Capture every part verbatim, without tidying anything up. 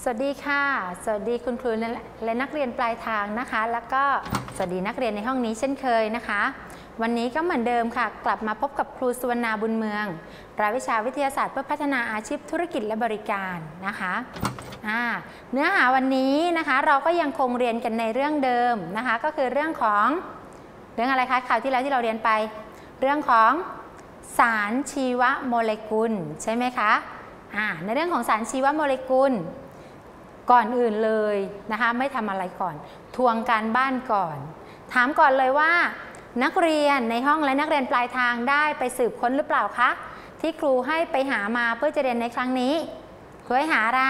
วัสดีค่ะสวัสดีคุณครูและนักเรียนปลายทางนะคะแล้วก็สวัสดีนักเรียนในห้องนี้เช่นเคยนะคะวันนี้ก็เหมือนเดิมค่ะกลับมาพบกับครูสุวรรณาบุญเมืองรายวิชาวิทยาศาสตร์เพื่อพัฒนาอาชีพธุรกิจและบริการนะคะเนื้อหาวันนี้นะคะเราก็ยังคงเรียนกันในเรื่องเดิมนะคะก็คือเรื่องของเรื่องอะไรคะคราวที่แล้วที่เราเรียนไปเรื่องของสารชีวโมเลกุลใช่ไหมคะในเรื่องของสารชีวโมเลกุลก่อนอื่นเลยนะคะไม่ทำอะไรก่อนทวงการบ้านก่อนถามก่อนเลยว่านักเรียนในห้องและนักเรียนปลายทางได้ไปสืบค้นหรือเปล่าคะที่ครูให้ไปหามาเพื่อจะเรียนในครั้งนี้ครูให้หาอะไร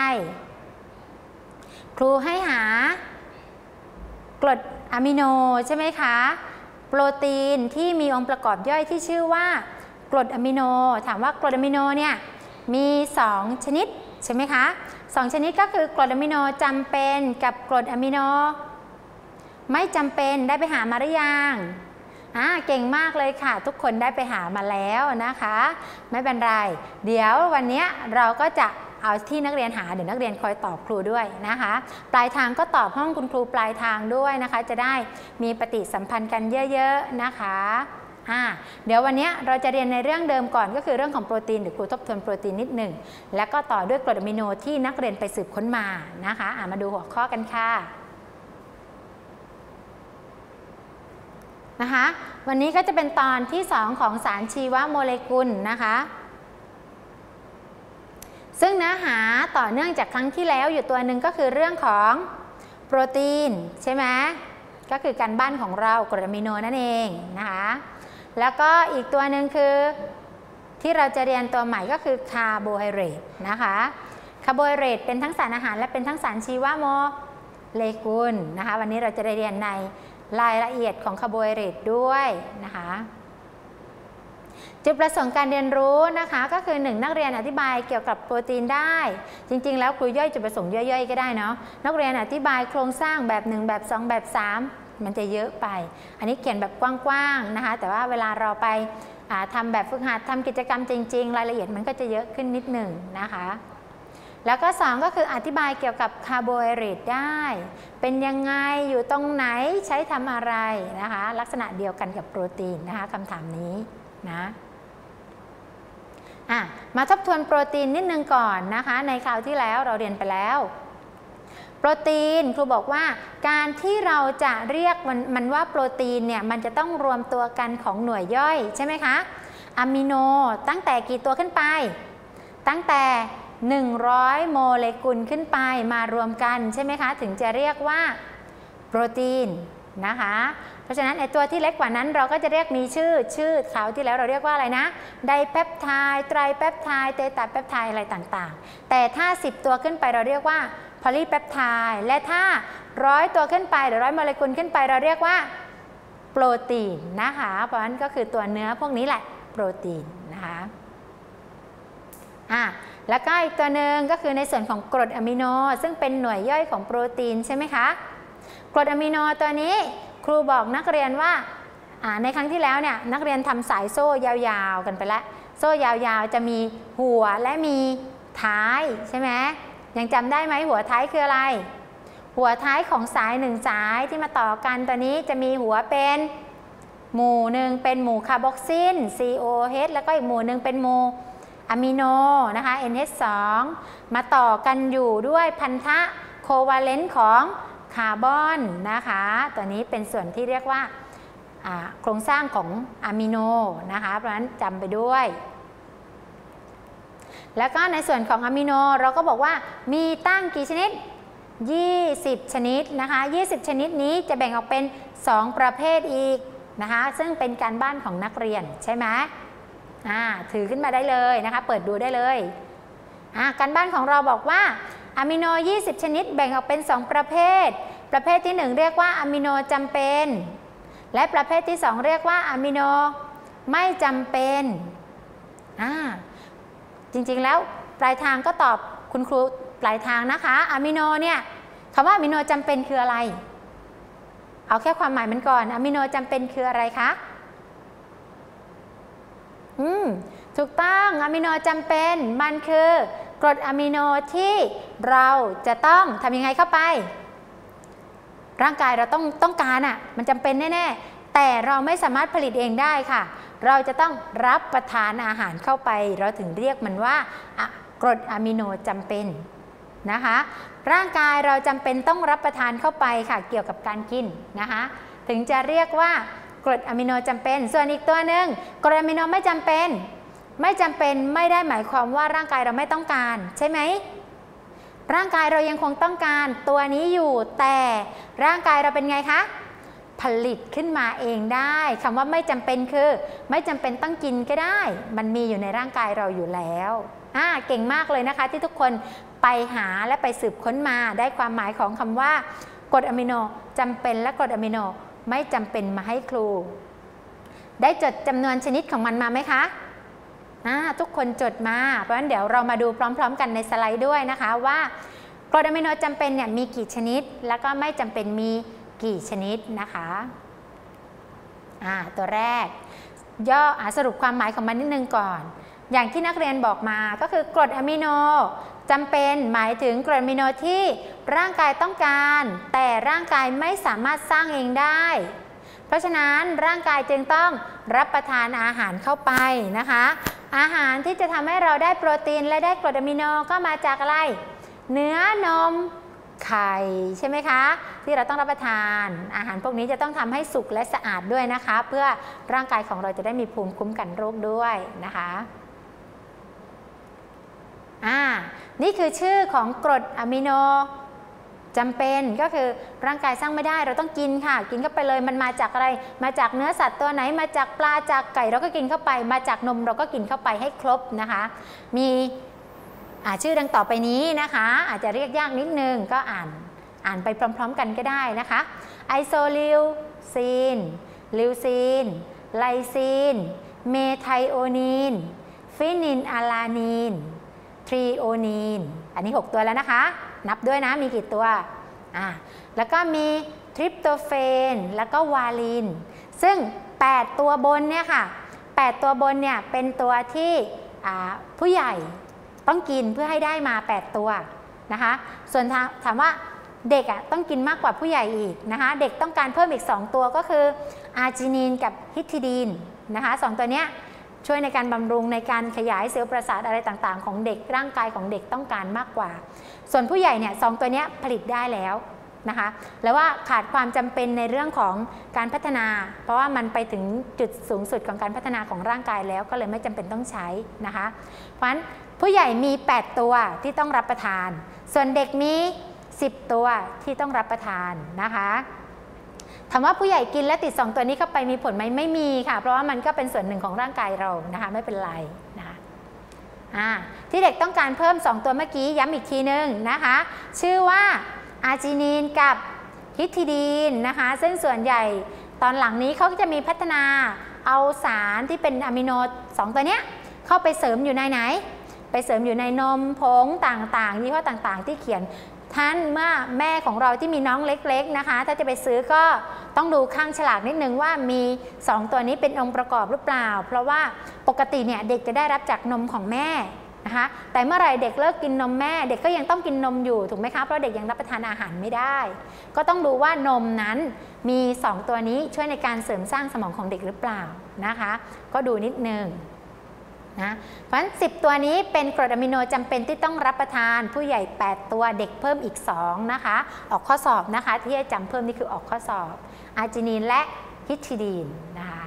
ครูให้หากรดอะมิโนใช่ไหมคะโปรตีนที่มีองค์ประกอบย่อยที่ชื่อว่ากรดอะมิโนถามว่ากรดอะมิโนเนี่ยมีสองชนิดใช่ไหมคะสองชนิดก็คือกรดอะมิโนจำเป็นกับกรดอะมิโนไม่จำเป็นได้ไปหามาหรือยังอ่าเก่งมากเลยค่ะทุกคนได้ไปหามาแล้วนะคะไม่เป็นไรเดี๋ยววันนี้เราก็จะเอาที่นักเรียนหาเดี๋ยวนักเรียนคอยตอบครูด้วยนะคะปลายทางก็ตอบห้องคุณครูปลายทางด้วยนะคะจะได้มีปฏิสัมพันธ์กันเยอะๆนะคะอ่าเดี๋ยววันนี้เราจะเรียนในเรื่องเดิมก่อนก็คือเรื่องของโปรตีนเดี๋ยวครูทบทวนโปรตีนนิดหนึ่งแล้วก็ต่อด้วยกรดอะมิโนที่นักเรียนไปสืบค้นมานะคะอ่ามาดูหัวข้อกันค่ะนะคะวันนี้ก็จะเป็นตอนที่สองของสารชีวโมเลกุลนะคะซึ่งเนื้อหาต่อเนื่องจากครั้งที่แล้วอยู่ตัวหนึ่งก็คือเรื่องของโปรตีนใช่ไหมก็คือการบ้านของเรากรดอะมิโนนั่นเองนะคะแล้วก็อีกตัวหนึ่งคือที่เราจะเรียนตัวใหม่ก็คือคาร์โบไฮเดรตนะคะคาร์โบไฮเดรตเป็นทั้งสารอาหารและเป็นทั้งสารชีวโมเลกุลนะคะวันนี้เราจะได้เรียนในรายละเอียดของคาร์โบไฮเดรตด้วยนะคะจุดประสงค์การเรียนรู้นะคะก็คือหนึ่งนักเรียนอธิบายเกี่ยวกับโปรตีนได้จริงๆแล้วครูย่อยจุดประสงค์ย่อยๆก็ได้เนาะนักเรียนอธิบายโครงสร้างแบบหนึ่งแบบสองแบบสามมันจะเยอะไปอันนี้เขียนแบบกว้างๆนะคะแต่ว่าเวลาเราไปทำแบบฝึกหัดทำกิจกรรมจริงๆรายละเอียดมันก็จะเยอะขึ้นนิดหนึ่งนะคะแล้วก็สองก็คืออธิบายเกี่ยวกับคาร์โบไฮเดรตได้เป็นยังไงอยู่ตรงไหนใช้ทำอะไรนะคะลักษณะเดียวกันกับโปรตีนนะคะคำถามนี้นะอ่ะมาทบทวนโปรตีนนิดนึงก่อนนะคะในคราวที่แล้วเราเรียนไปแล้วโปรตีนครูบอกว่าการที่เราจะเรียกมันมันว่าโปรตีนเนี่ยมันจะต้องรวมตัวกันของหน่วยย่อยใช่ไหมคะอะมิโนตั้งแต่กี่ตัวขึ้นไปตั้งแต่หนึ่งร้อยโมเลกุลขึ้นไปมารวมกันใช่ไหมคะถึงจะเรียกว่าโปรตีนนะคะเพราะฉะนั้นไอตัวที่เล็กกว่านั้นเราก็จะเรียกมีชื่อชื่อคราวที่แล้วเราเรียกว่าอะไรนะไดเปปไทด์ไตรเปปไทด์เตตาเปปไทด์อะไรต่างๆแต่ถ้าสิบตัวขึ้นไปเราเรียกว่าพอลีเปปไทด์และถ้าร้อยตัวขึ้นไปหรือร้อยโมเลกุลขึ้นไปเราเรียกว่าโปรตีนนะคะเพราะฉะนั้นก็คือตัวเนื้อพวกนี้แหละโปรตีนนะคะอ่ะแล้วก็อีกตัวหนึ่งก็คือในส่วนของกรดอะมิโนซึ่งเป็นหน่วยย่อยของโปรตีนใช่ไหมคะกรดอะมิโนตัวนี้ครูบอกนักเรียนว่าในครั้งที่แล้วเนี่ยนักเรียนทำสายโซ่ยาวๆกันไปแล้วโซ่ยาวๆจะมีหัวและมีท้ายใช่ไหมยังจำได้ไหมหัวท้ายคืออะไรหัวท้ายของสายหนึ่งสายที่มาต่อกันตัวนี้จะมีหัวเป็นหมู่หนึ่งเป็นหมู่คาร์บอกซิล ซี โอ เอช แล้วก็อีกหมู่หนึ่งเป็นหมู่อะมิโนนะคะ เอ็น เอช สอง มาต่อกันอยู่ด้วยพันธะโควาเลนต์ของคาร์บอนนะคะตัวนี้เป็นส่วนที่เรียกว่าโครงสร้างของอะมิโนนะคะเพราะฉะนั้นจำไปด้วยแล้วก็ในส่วนของอะมิโนเราก็บอกว่ามีตั้งกี่ชนิดยี่สิบชนิดนะคะยี่สิบชนิดนี้จะแบ่งออกเป็นสองประเภทอีกนะคะซึ่งเป็นการบ้านของนักเรียนใช่ไหมอ่าถือขึ้นมาได้เลยนะคะเปิดดูได้เลยอ่าการบ้านของเราบอกว่าอะมิโนยี่สิบชนิดแบ่งออกเป็นสองประเภทประเภทที่หนึ่งเรียกว่าอะมิโนจำเป็นและประเภทที่สองเรียกว่าอะมิโนไม่จำเป็นอ่าจริงๆแล้วปลายทางก็ตอบคุณครูปลายทางนะคะอะมิโนเนี่ยคำว่าอะมิโนจำเป็นคืออะไรเอาแค่ความหมายมันก่อนอะมิโนจำเป็นคืออะไรคะอืมถูกต้องอะมิโนจำเป็นมันคือกรดอะมิโนที่เราจะต้องทำยังไงเข้าไปร่างกายเราต้องต้องการอ่ะมันจำเป็นแน่ๆแต่เราไม่สามารถผลิตเองได้ค่ะเราจะต้องรับประทานอาหารเข้าไปเราถึงเรียกมันว่ากรดอะมิโนจำเป็นนะคะร่างกายเราจำเป็นต้องรับประทานเข้าไปค่ะเกี่ยวกับการกินนะคะถึงจะเรียกว่ากรดอะมิโนจำเป็นส่วนอีกตัวหนึ่งกรดอะมิโนไม่จำเป็นไม่จำเป็นไม่ได้หมายความว่าร่างกายเราไม่ต้องการใช่ไหมร่างกายเรายังคงต้องการตัวนี้อยู่แต่ร่างกายเราเป็นไงคะผลิตขึ้นมาเองได้คำว่าไม่จำเป็นคือไม่จำเป็นต้องกินก็ได้มันมีอยู่ในร่างกายเราอยู่แล้วอ่าเก่งมากเลยนะคะที่ทุกคนไปหาและไปสืบค้นมาได้ความหมายของคำว่ากรดอะมิโนจำเป็นและกรดอะมิโนไม่จำเป็นมาให้ครูได้จดจำนวนชนิดของมันมาไหมคะทุกคนจดมาเพราะฉะนั้นเดี๋ยวเรามาดูพร้อมๆกันในสไลด์ด้วยนะคะว่ากรดอะมิโนจำเป็นเนี่ยมีกี่ชนิดแล้วก็ไม่จำเป็นมีกี่ชนิดนะคะตัวแรกย่อสรุปความหมายของมันนิดนึงก่อนอย่างที่นักเรียนบอกมาก็คือกรดอะมิโนจำเป็นหมายถึงกรดอะมิโนที่ร่างกายต้องการแต่ร่างกายไม่สามารถสร้างเองได้เพราะฉะนั้นร่างกายจึงต้องรับประทานอาหารเข้าไปนะคะอาหารที่จะทำให้เราได้โปรตีนและได้กรดอะมิโนก็มาจากอะไรเนื้อนมไข่ใช่ไหมคะที่เราต้องรับประทานอาหารพวกนี้จะต้องทำให้สุกและสะอาดด้วยนะคะเพื่อร่างกายของเราจะได้มีภูมิคุ้มกันโรคด้วยนะคะอ่านี่คือชื่อของกรดอะมิโนจำเป็นก็คือร่างกายสร้างไม่ได้เราต้องกินค่ะกินเข้าไปเลยมันมาจากอะไรมาจากเนื้อสัตว์ตัวไหนมาจากปลาจากไก่เราก็กินเข้าไปมาจากนมเราก็กินเข้าไปให้ครบนะคะมีชื่อดังต่อไปนี้นะคะอาจจะเรียกยากนิดนึงก็อ่านอ่านไปพร้อมๆกันก็ได้นะคะไอโซลิวซีนลิวซีนไลซีนเมไทโอนีนฟินิลอะลานีนทรีโอนีนอันนี้หกตัวแล้วนะคะนับด้วยนะมีกี่ตัวอ่าแล้วก็มีทริปโตเฟนแล้วก็วาลีนซึ่งแปดตัวบนเนี่ยค่ะแปดตัวบนเนี่ยเป็นตัวที่ผู้ใหญ่ต้องกินเพื่อให้ได้มาแปดตัวนะคะส่วนถามว่าเด็กอ่ะต้องกินมากกว่าผู้ใหญ่อีกนะคะเด็กต้องการเพิ่มอีกสองตัวก็คืออาร์จินีนกับฮิสทิดีนนะคะสองตัวเนี้ยช่วยในการบำรุงในการขยายเซลล์ประสาทอะไรต่างๆของเด็กร่างกายของเด็กต้องการมากกว่าส่วนผู้ใหญ่เนี่ยสองตัวนี้ผลิตได้แล้วนะคะแล้วว่าขาดความจำเป็นในเรื่องของการพัฒนาเพราะว่ามันไปถึงจุดสูงสุดของการพัฒนาของร่างกายแล้วก็เลยไม่จำเป็นต้องใช้นะคะเพราะฉะนั้นผู้ใหญ่มีแปดตัวที่ต้องรับประทานส่วนเด็กมีสิบตัวที่ต้องรับประทานนะคะถามว่าผู้ใหญ่กินและติดสองตัวนี้เข้าไปมีผลไหมไม่มีค่ะเพราะว่ามันก็เป็นส่วนหนึ่งของร่างกายเรานะคะไม่เป็นไรนะคะที่เด็กต้องการเพิ่มสองตัวเมื่อกี้ย้ำอีกทีนึงนะคะชื่อว่าอาร์จินีนกับฮิสทิดีนนะคะซึ่งส่วนใหญ่ตอนหลังนี้เขาก็จะมีพัฒนาเอาสารที่เป็นอะมิโนสองตัวเนี้ยเข้าไปเสริมอยู่ในไหนไปเสริมอยู่ในนมผงต่างๆยี่ห้อต่างๆที่เขียนท่านเมื่อแม่ของเราที่มีน้องเล็กๆนะคะถ้าจะไปซื้อก็ต้องดูข้างฉลากนิดนึงว่ามีสองตัวนี้เป็นองค์ประกอบหรือเปล่าเพราะว่าปกติเนี่ยเด็กจะได้รับจากนมของแม่นะคะแต่เมื่อไหร่เด็กเลิกกินนมแม่เด็กก็ยังต้องกินนมอยู่ถูกไหมคะเพราะเด็กยังรับประทานอาหารไม่ได้ก็ต้องดูว่านมนั้นมีสองตัวนี้ช่วยในการเสริมสร้างสมองของเด็กหรือเปล่านะคะก็ดูนิดนึงนะเพราะฉะนั้นสิบตัวนี้เป็นกรดอะมิโนจำเป็นที่ต้องรับประทานผู้ใหญ่แปดตัวเด็กเพิ่มอีกสองนะคะออกข้อสอบนะคะที่จะจำเพิ่มนี่คือออกข้อสอบอาร์จินีนและฮิสทิดีนนะคะ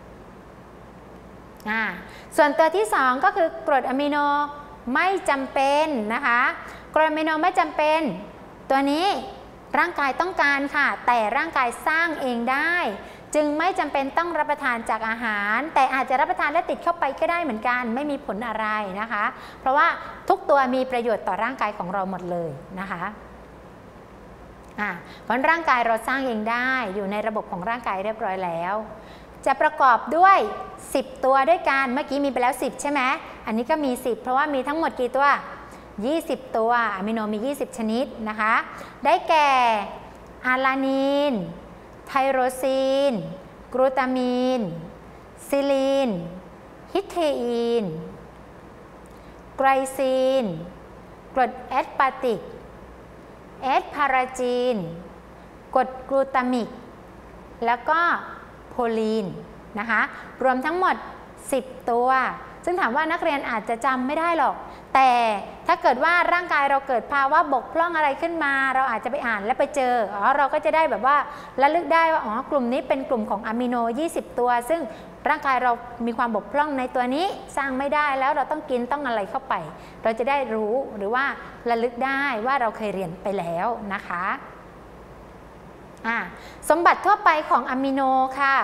ส่วนตัวที่สองก็คือกรดอะมิโนไม่จำเป็นนะคะกรดอะมิโนไม่จำเป็นตัวนี้ร่างกายต้องการค่ะแต่ร่างกายสร้างเองได้จึงไม่จำเป็นต้องรับประทานจากอาหารแต่อาจจะรับประทานและติดเข้าไปก็ได้เหมือนกันไม่มีผลอะไรนะคะเพราะว่าทุกตัวมีประโยชน์ต่อร่างกายของเราหมดเลยนะคะอ่าเพราะร่างกายเราสร้างเองได้อยู่ในระบบของร่างกายเรียบร้อยแล้วจะประกอบด้วยสิบตัวด้วยกันเมื่อกี้มีไปแล้วสิบใช่ไหมอันนี้ก็มีสิบเพราะว่ามีทั้งหมดกี่ตัวยี่สิบตัวอะมิโนมียี่สิบชนิดนะคะได้แก่อาลานีนไทโรซีนกลูตามีนซิลีนฮิสเทอีนไกลซีนกรดแอสปาร์ติกแอสพาราจีนกรดกลูตามิกแล้วก็โพลีนนะคะรวมทั้งหมดสิบตัวซึ่งถามว่านักเรียนอาจจะจำไม่ได้หรอกแต่ถ้าเกิดว่าร่างกายเราเกิดภาวะบกพร่องอะไรขึ้นมาเราอาจจะไปอ่านและไปเจออ๋อเราก็จะได้แบบว่าระลึกได้ว่าอ๋อกลุ่มนี้เป็นกลุ่มของอะมิโนยี่สิบตัวซึ่งร่างกายเรามีความบกพร่องในตัวนี้สร้างไม่ได้แล้วเราต้องกินต้องอะไรเข้าไปเราจะได้รู้หรือว่าระลึกได้ว่าเราเคยเรียนไปแล้วนะคะอ่าสมบัติทั่วไปของอะมิโนค่ะ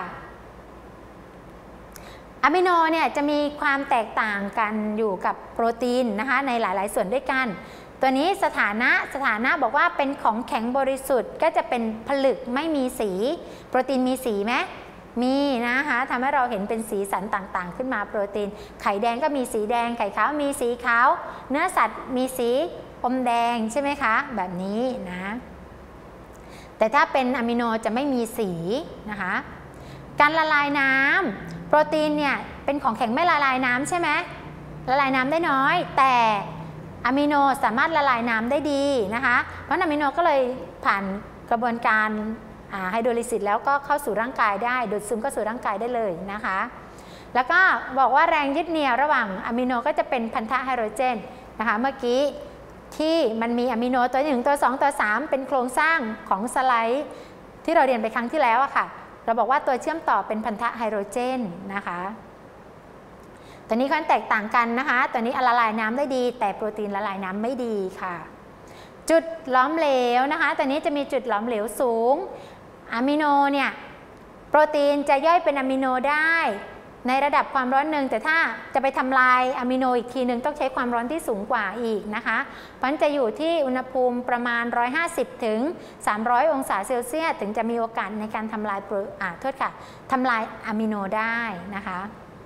อะมิโนเนี่ยจะมีความแตกต่างกันอยู่กับโปรตีนนะคะในหลายๆส่วนด้วยกันตัวนี้สถานะสถานะบอกว่าเป็นของแข็งบริสุทธิ์ก็จะเป็นผลึกไม่มีสีโปรตีนมีสีไหมมีนะคะทำให้เราเห็นเป็นสีสันต่างๆขึ้นมาโปรตีนไข่แดงก็มีสีแดงไข่ขาวมีสีขาวเนื้อสัตว์มีสีอมแดงใช่ไหมคะแบบนี้นะแต่ถ้าเป็นอะมิโนจะไม่มีสีนะคะการละลายน้ำโปรตีนเนี่ยเป็นของแข็งไม่ละลายน้ำใช่ไหมละลายน้ำได้น้อยแต่อะมิโนสามารถละลายน้ำได้ดีนะคะเพราะอะมิโนก็เลยผ่านกระบวนการไฮโดรลิซิสแล้วก็เข้าสู่ร่างกายได้ดูดซึมเข้าสู่ร่างกายได้เลยนะคะแล้วก็บอกว่าแรงยึดเหนี่ยวระหว่างอะมิโนก็จะเป็นพันธะไฮโดรเจนนะคะเมื่อกี้ที่มันมีอะมิโนตัวหนึ่งตัวสองตัวสามเป็นโครงสร้างของสไลด์ที่เราเรียนไปครั้งที่แล้วอะค่ะเราบอกว่าตัวเชื่อมต่อเป็นพันธะไฮโดรเจนนะคะตัวนี้ค่อนแตกต่างกันนะคะตัวนี้ละลายน้ำได้ดีแต่โปรตีนละลายน้ำไม่ดีค่ะจุดหลอมเหลวนะคะตัวนี้จะมีจุดหลอมเหลวสูงอะมิโนเนี่ยโปรตีนจะย่อยเป็นอะมิโนได้ในระดับความร้อนหนึ่งแต่ถ้าจะไปทำลายอะมิโนอีกทีหนึ่งต้องใช้ความร้อนที่สูงกว่าอีกนะคะเพราะฉะนั้นจะอยู่ที่อุณหภูมิประมาณหนึ่งร้อยห้าสิบถึงสามร้อยองศาเซลเซียสถึงจะมีโอกาสในการทำลายโปรอ่าโทษค่ะทำลายอะมิโนได้นะคะ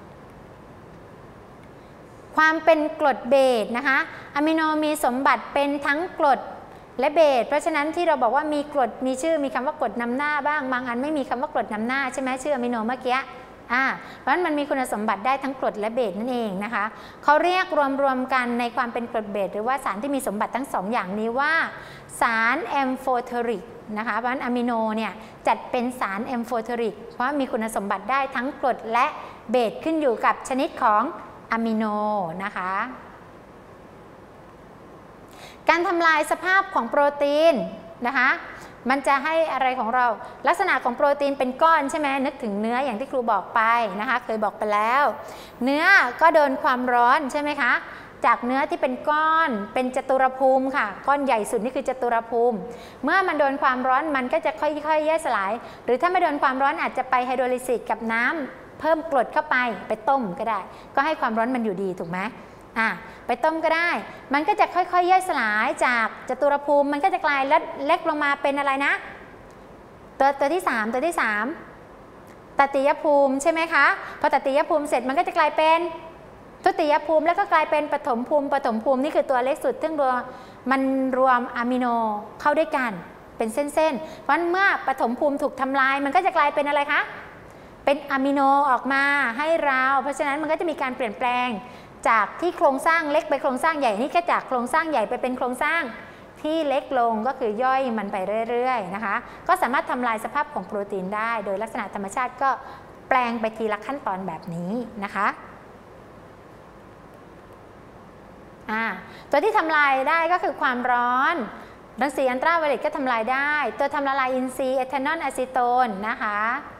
ความเป็นกรดเบสนะคะอะมิโนมีสมบัติเป็นทั้งกรดและเบสเพราะฉะนั้นที่เราบอกว่ามีกรดมีชื่อมีคำว่ากรดนำหน้าบ้างบางอันไม่มีคำว่ากรดนำหน้าใช่ไหมชื่ออะมิโนเมื่อกี้อ่าเพราะฉะนั้นมันมีคุณสมบัติได้ทั้งกรดและเบสนั่นเองนะคะเขาเรียกรวมๆกันในความเป็นกรดเบสหรือว่าสารที่มีสมบัติทั้งสองอย่างนี้ว่าสารแอมโฟเทอริกนะคะเพราะฉะนั้นอะมิโนเนี่ยจัดเป็นสารแอมโฟเทอริกเพราะมีคุณสมบัติได้ทั้งกรดและเบสขึ้นอยู่กับชนิดของอะมิโนนะคะการทำลายสภาพของโปรตีนนะคะมันจะให้อะไรของเราลักษณะของโปรตีนเป็นก้อนใช่ไหมนึกถึงเนื้ออย่างที่ครูบอกไปนะคะเคยบอกไปแล้วเนื้อก็โดนความร้อนใช่ไหมคะจากเนื้อที่เป็นก้อนเป็นจตุรภูมิค่ะก้อนใหญ่สุดนี่คือจตุรภูมิเมื่อมันโดนความร้อนมันก็จะค่อยๆแยกสลายหรือถ้าไม่โดนความร้อนอาจจะไปไฮโดรลิซิสกับน้ำเพิ่มกรดเข้าไปไปต้มก็ได้ก็ให้ความร้อนมันอยู่ดีถูกไหมอ่ะไปต้มก็ได้มันก็จะค่อยๆแยกสลายจากจตุรภูมิมันก็จะกลายเล็กลงมาเป็นอะไรนะตัวตัวที่สามตัวที่สามตติยภูมิใช่ไหมคะพอตติยภูมิเสร็จมันก็จะกลายเป็นทุติยภูมิแล้วก็กลายเป็นปฐมภูมิปฐมภูมินี่คือตัวเล็กสุดซึ่งรวมมันรวมอะมิโนเข้าด้วยกันเป็นเส้นๆเพราะเมื่อปฐมภูมิถูกทำลายมันก็จะกลายเป็นอะไรคะเป็นอะมิโนออกมาให้เราเพราะฉะนั้นมันก็จะมีการเปลี่ยนแปลงจากที่โครงสร้างเล็กไปโครงสร้างใหญ่นี่ก็จากโครงสร้างใหญ่ไปเป็นโครงสร้างที่เล็กลงก็คือย่อยมันไปเรื่อยๆนะคะก็สามารถทำลายสภาพของโปรตีนได้โดยลักษณะธรรมชาติก็แปลงไปทีละขั้นตอนแบบนี้นะคะอ่าตัวที่ทำลายได้ก็คือความร้อนรังสีอัลตราไวโอเลตก็ทำลายได้ตัวทำละลายอินทรีย์เอทานอลอะซิโตนนะคะ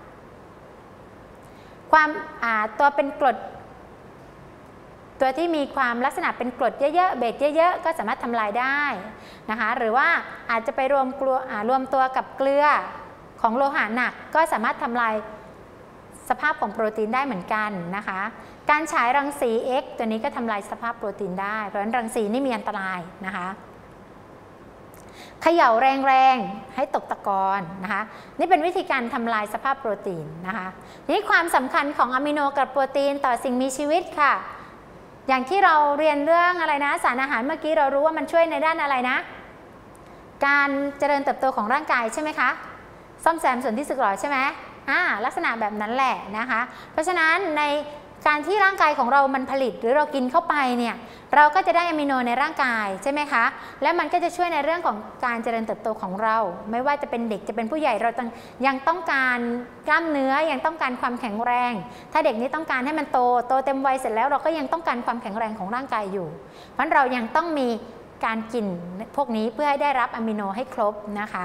ความอ่าตัวเป็นกรดตัวที่มีความลักษณะเป็นกรดเยอะๆเบสเยอะๆก็สามารถทำลายได้นะคะหรือว่าอาจจะไปรวมกลัวรวมตัวกับเกลือของโลหะหนักก็สามารถทำลายสภาพของโปรตีนได้เหมือนกันนะคะการฉายรังสี X ตัวนี้ก็ทำลายสภาพโปรตีนได้เพราะฉะนั้นรังสีนี่มีอันตรายนะคะเขย่าแรงๆให้ตกตะกอนนะคะนี่เป็นวิธีการทำลายสภาพโปรตีนนะคะนี่ความสำคัญของอะมิโนกับโปรตีนต่อสิ่งมีชีวิตค่ะอย่างที่เราเรียนเรื่องอะไรนะสารอาหารเมื่อกี้เรารู้ว่ามันช่วยในด้านอะไรนะการเจริญเติบโตของร่างกายใช่ไหมคะซ่อมแซมส่วนที่สึกหรอใช่ไหมอ่าลักษณะแบบนั้นแหละนะคะเพราะฉะนั้นในการที่ร่างกายของเรามันผลิตหรือเรากินเข้าไปเนี่ยเราก็จะได้อะมิโนในร่างกายใช่ไหมคะและมันก็จะช่วยในเรื่องของการเจริญเติบโตของเราไม่ว่าจะเป็นเด็กจะเป็นผู้ใหญ่เราต้องยังต้องการกล้ามเนื้อยังต้องการความแข็งแรงถ้าเด็กนี้ต้องการให้มันโตโตเต็มวัยเสร็จแล้วเราก็ยังต้องการความแข็งแรงของร่างกายอยู่เพราะเรายังต้องมีการกินพวกนี้เพื่อให้ได้รับอะมิโนให้ครบนะคะ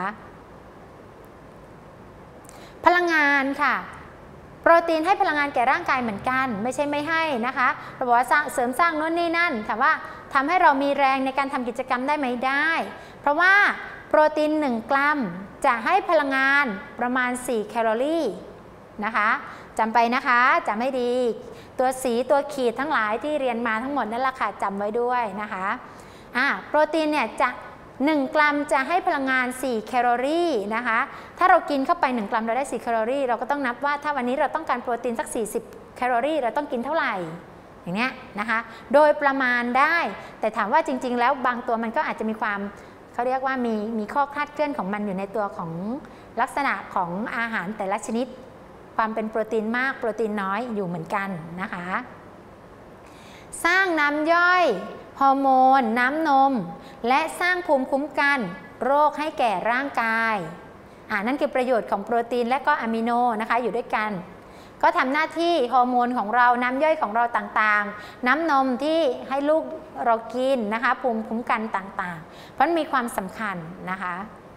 พลังงานค่ะโปรตีนให้พลังงานแก่ร่างกายเหมือนกันไม่ใช่ไม่ให้นะคะเราบอกว่าเสริมสร้างโน่นนี่นั่นถามว่าทำให้เรามีแรงในการทำกิจกรรมได้ไหมได้เพราะว่าโปรตีนหนึ่งกรัมจะให้พลังงานประมาณสี่แคลอรี่นะคะจำไปนะคะจำให้ดีตัวสีตัวขีดทั้งหลายที่เรียนมาทั้งหมดนั่นแหละค่ะจำไว้ด้วยนะคะอ่าโปรตีนเนี่ยจะหนึ่งกรัมจะให้พลังงานสี่แคลอรี่นะคะถ้าเรากินเข้าไปหนึ่งกรัมเราได้สี่แคลอรี่เราก็ต้องนับว่าถ้าวันนี้เราต้องการโปรตีนสักสี่สิบแคลอรี่เราต้องกินเท่าไหร่อย่างเงี้ยนะคะโดยประมาณได้แต่ถามว่าจริงๆแล้วบางตัวมันก็อาจจะมีความเขาเรียกว่ามีมีข้อคลาดเคลื่อนของมันอยู่ในตัวของลักษณะของอาหารแต่ละชนิดความเป็นโปรตีนมากโปรตีนน้อยอยู่เหมือนกันนะคะสร้างน้ำย่อยฮอร์โมนน้ำนมและสร้างภูมิคุ้มกันโรคให้แก่ร่างกายอ่านั่นคือประโยชน์ของโปรตีนและก็อะมิโนนะคะอยู่ด้วยกันก็ทำหน้าที่ฮอร์โมนของเราน้ำย่อยของเราต่างๆน้ำนมที่ให้ลูกเรากินนะคะภูมิคุ้มกันต่างๆเพราะมีความสำคัญนะคะ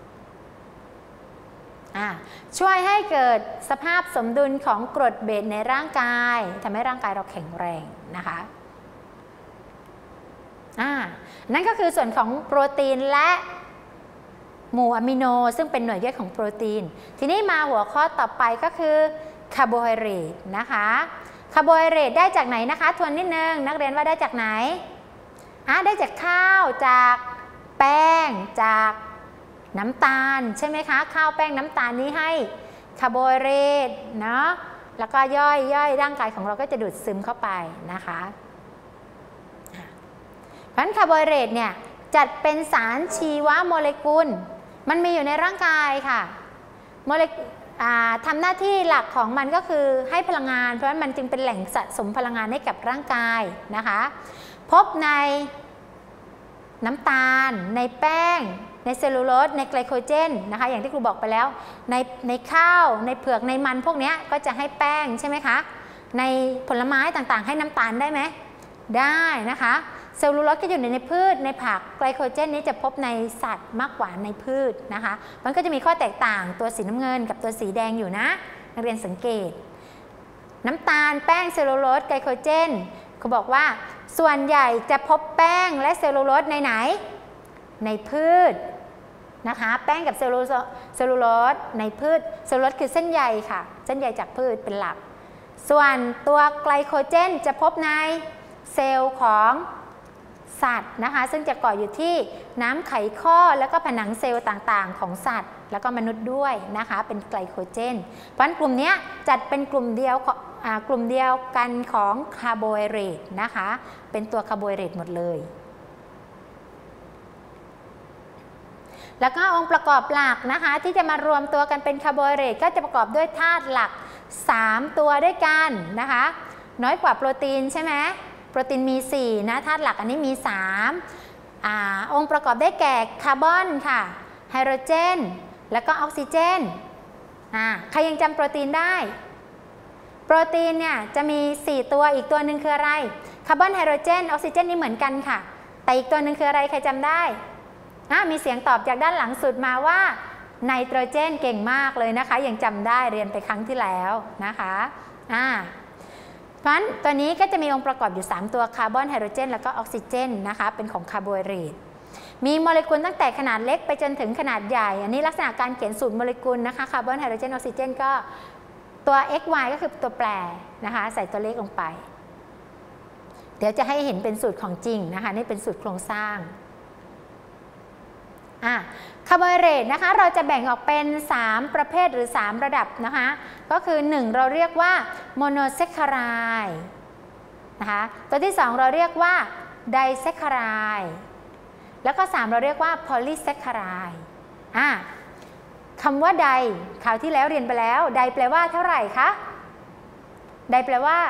ช่วยให้เกิดสภาพสมดุลของกรดเบสในร่างกายทำให้ร่างกายเราแข็งแรงนะคะนั่นก็คือส่วนของโปรตีนและหมู่อะมิโนซึ่งเป็นหน่วยย่อยของโปรตีนทีนี้มาหัวข้อต่อไปก็คือคาร์โบไฮเดรตนะคะคาร์โบไฮเดรตได้จากไหนนะคะทวนนิดนึงนักเรียนว่าได้จากไหนอ่ะได้จากข้าวจากแป้งจากน้ำตาลใช่ไหมคะข้าวแป้งน้ำตาลนี้ให้คาร์โบไฮเดรตเนาะแล้วก็ย่อยย่อยร่างกายของเราก็จะดูดซึมเข้าไปนะคะเพราะฉะนั้นคาร์โบไฮเดรตเนี่ยจัดเป็นสารชีวโมเลกุลมันมีอยู่ในร่างกายค่ะโมเลกุลทำหน้าที่หลักของมันก็คือให้พลังงานเพราะฉะนั้นมันจึงเป็นแหล่งสะสมพลังงานให้กับร่างกายนะคะพบในน้ำตาลในแป้งในเซลลูโลสในไกลโคเจนนะคะอย่างที่ครูบอกไปแล้วในในข้าวในเผือกในมันพวกนี้ก็จะให้แป้งใช่ไหมคะในผลไม้ต่างๆให้น้ำตาลได้ไหมได้นะคะเซลลูโลสก็อยู่ในพืชในผักไกลโคเจนนี้จะพบในสัตว์มากกว่าในพืชนะคะมันก็จะมีข้อแตกต่างตัวสีน้ำเงินกับตัวสีแดงอยู่นะนักเรียนสังเกตน้ำตาลแป้งเซลลูโลสไกลโคเจนเขาบอกว่าส่วนใหญ่จะพบแป้งและเซลลูโลสในไหนในพืชนะคะแป้งกับเซลลูเซลลูโลสในพืชเซลลูโลสคือเส้นใยค่ะเส้นใยจากพืชเป็นหลักส่วนตัวไกลโคเจนจะพบในเซลล์ของสัตว์นะคะซึ่งจะก่ออยู่ที่น้ำไขข้อแล้วก็ผนังเซลล์ต่างๆของสัตว์แล้วก็มนุษย์ด้วยนะคะเป็นไกลโคเจนเพราะฉะนั้นกลุ่มนี้จัดเป็นกลุ่มเดียวกลุ่มเดียวกันของคาร์โบไฮเดรตนะคะเป็นตัวคาร์โบไฮเดรตหมดเลยแล้วก็องค์ประกอบหลักนะคะที่จะมารวมตัวกันเป็นคาร์โบไฮเดรตก็จะประกอบด้วยธาตุหลักสามตัวด้วยกันนะคะน้อยกว่าโปรตีนใช่ไหมโปรตีนมีสี่นะธาตุหลักอันนี้มีสามอ่าองค์ประกอบได้แก่คาร์บอนค่ะไฮโดรเจนแล้วก็ออกซิเจนอ่าใครยังจำโปรตีนได้โปรตีนเนี่ยจะมีสี่ตัวอีกตัวหนึ่งคืออะไรคาร์บอนไฮโดรเจนออกซิเจนนี่เหมือนกันค่ะแต่อีกตัวหนึ่งคืออะไรใครจำได้มีเสียงตอบจากด้านหลังสุดมาว่าไนโตรเจนเก่งมากเลยนะคะยังจำได้เรียนไปครั้งที่แล้วนะคะอ่าเพราะฉะนั้นตัวนี้ก็จะมีองค์ประกอบอยู่สามตัวคาร์บอนไฮโดรเจนแล้วก็ออกซิเจนนะคะเป็นของคาร์โบไฮเดรตมีโมเลกุลตั้งแต่ขนาดเล็กไปจนถึงขนาดใหญ่อันนี้ลักษณะการเขียนสูตรโมเลกุลนะคะคาร์บอนไฮโดรเจนออกซิเจนก็ตัว x y ก็คือตัวแปรนะคะใส่ตัวเลขลงไปเดี๋ยวจะให้เห็นเป็นสูตรของจริงนะคะนี่เป็นสูตรโครงสร้างคาร์โบไฮเดรตนะคะเราจะแบ่งออกเป็นสามประเภทหรือสามระดับนะคะก็คือหนึ่งเราเรียกว่าโมโนแซคคาไรด์นะคะตัวที่สองเราเรียกว่าไดแซคคาไรด์แล้วก็สามเราเรียกว่าโพลีแซคคาไรด์อ่ะคำว่าไดคราวที่แล้วเรียนไปแล้วไดแปลว่าเท่าไหร่คะไดแปลว่า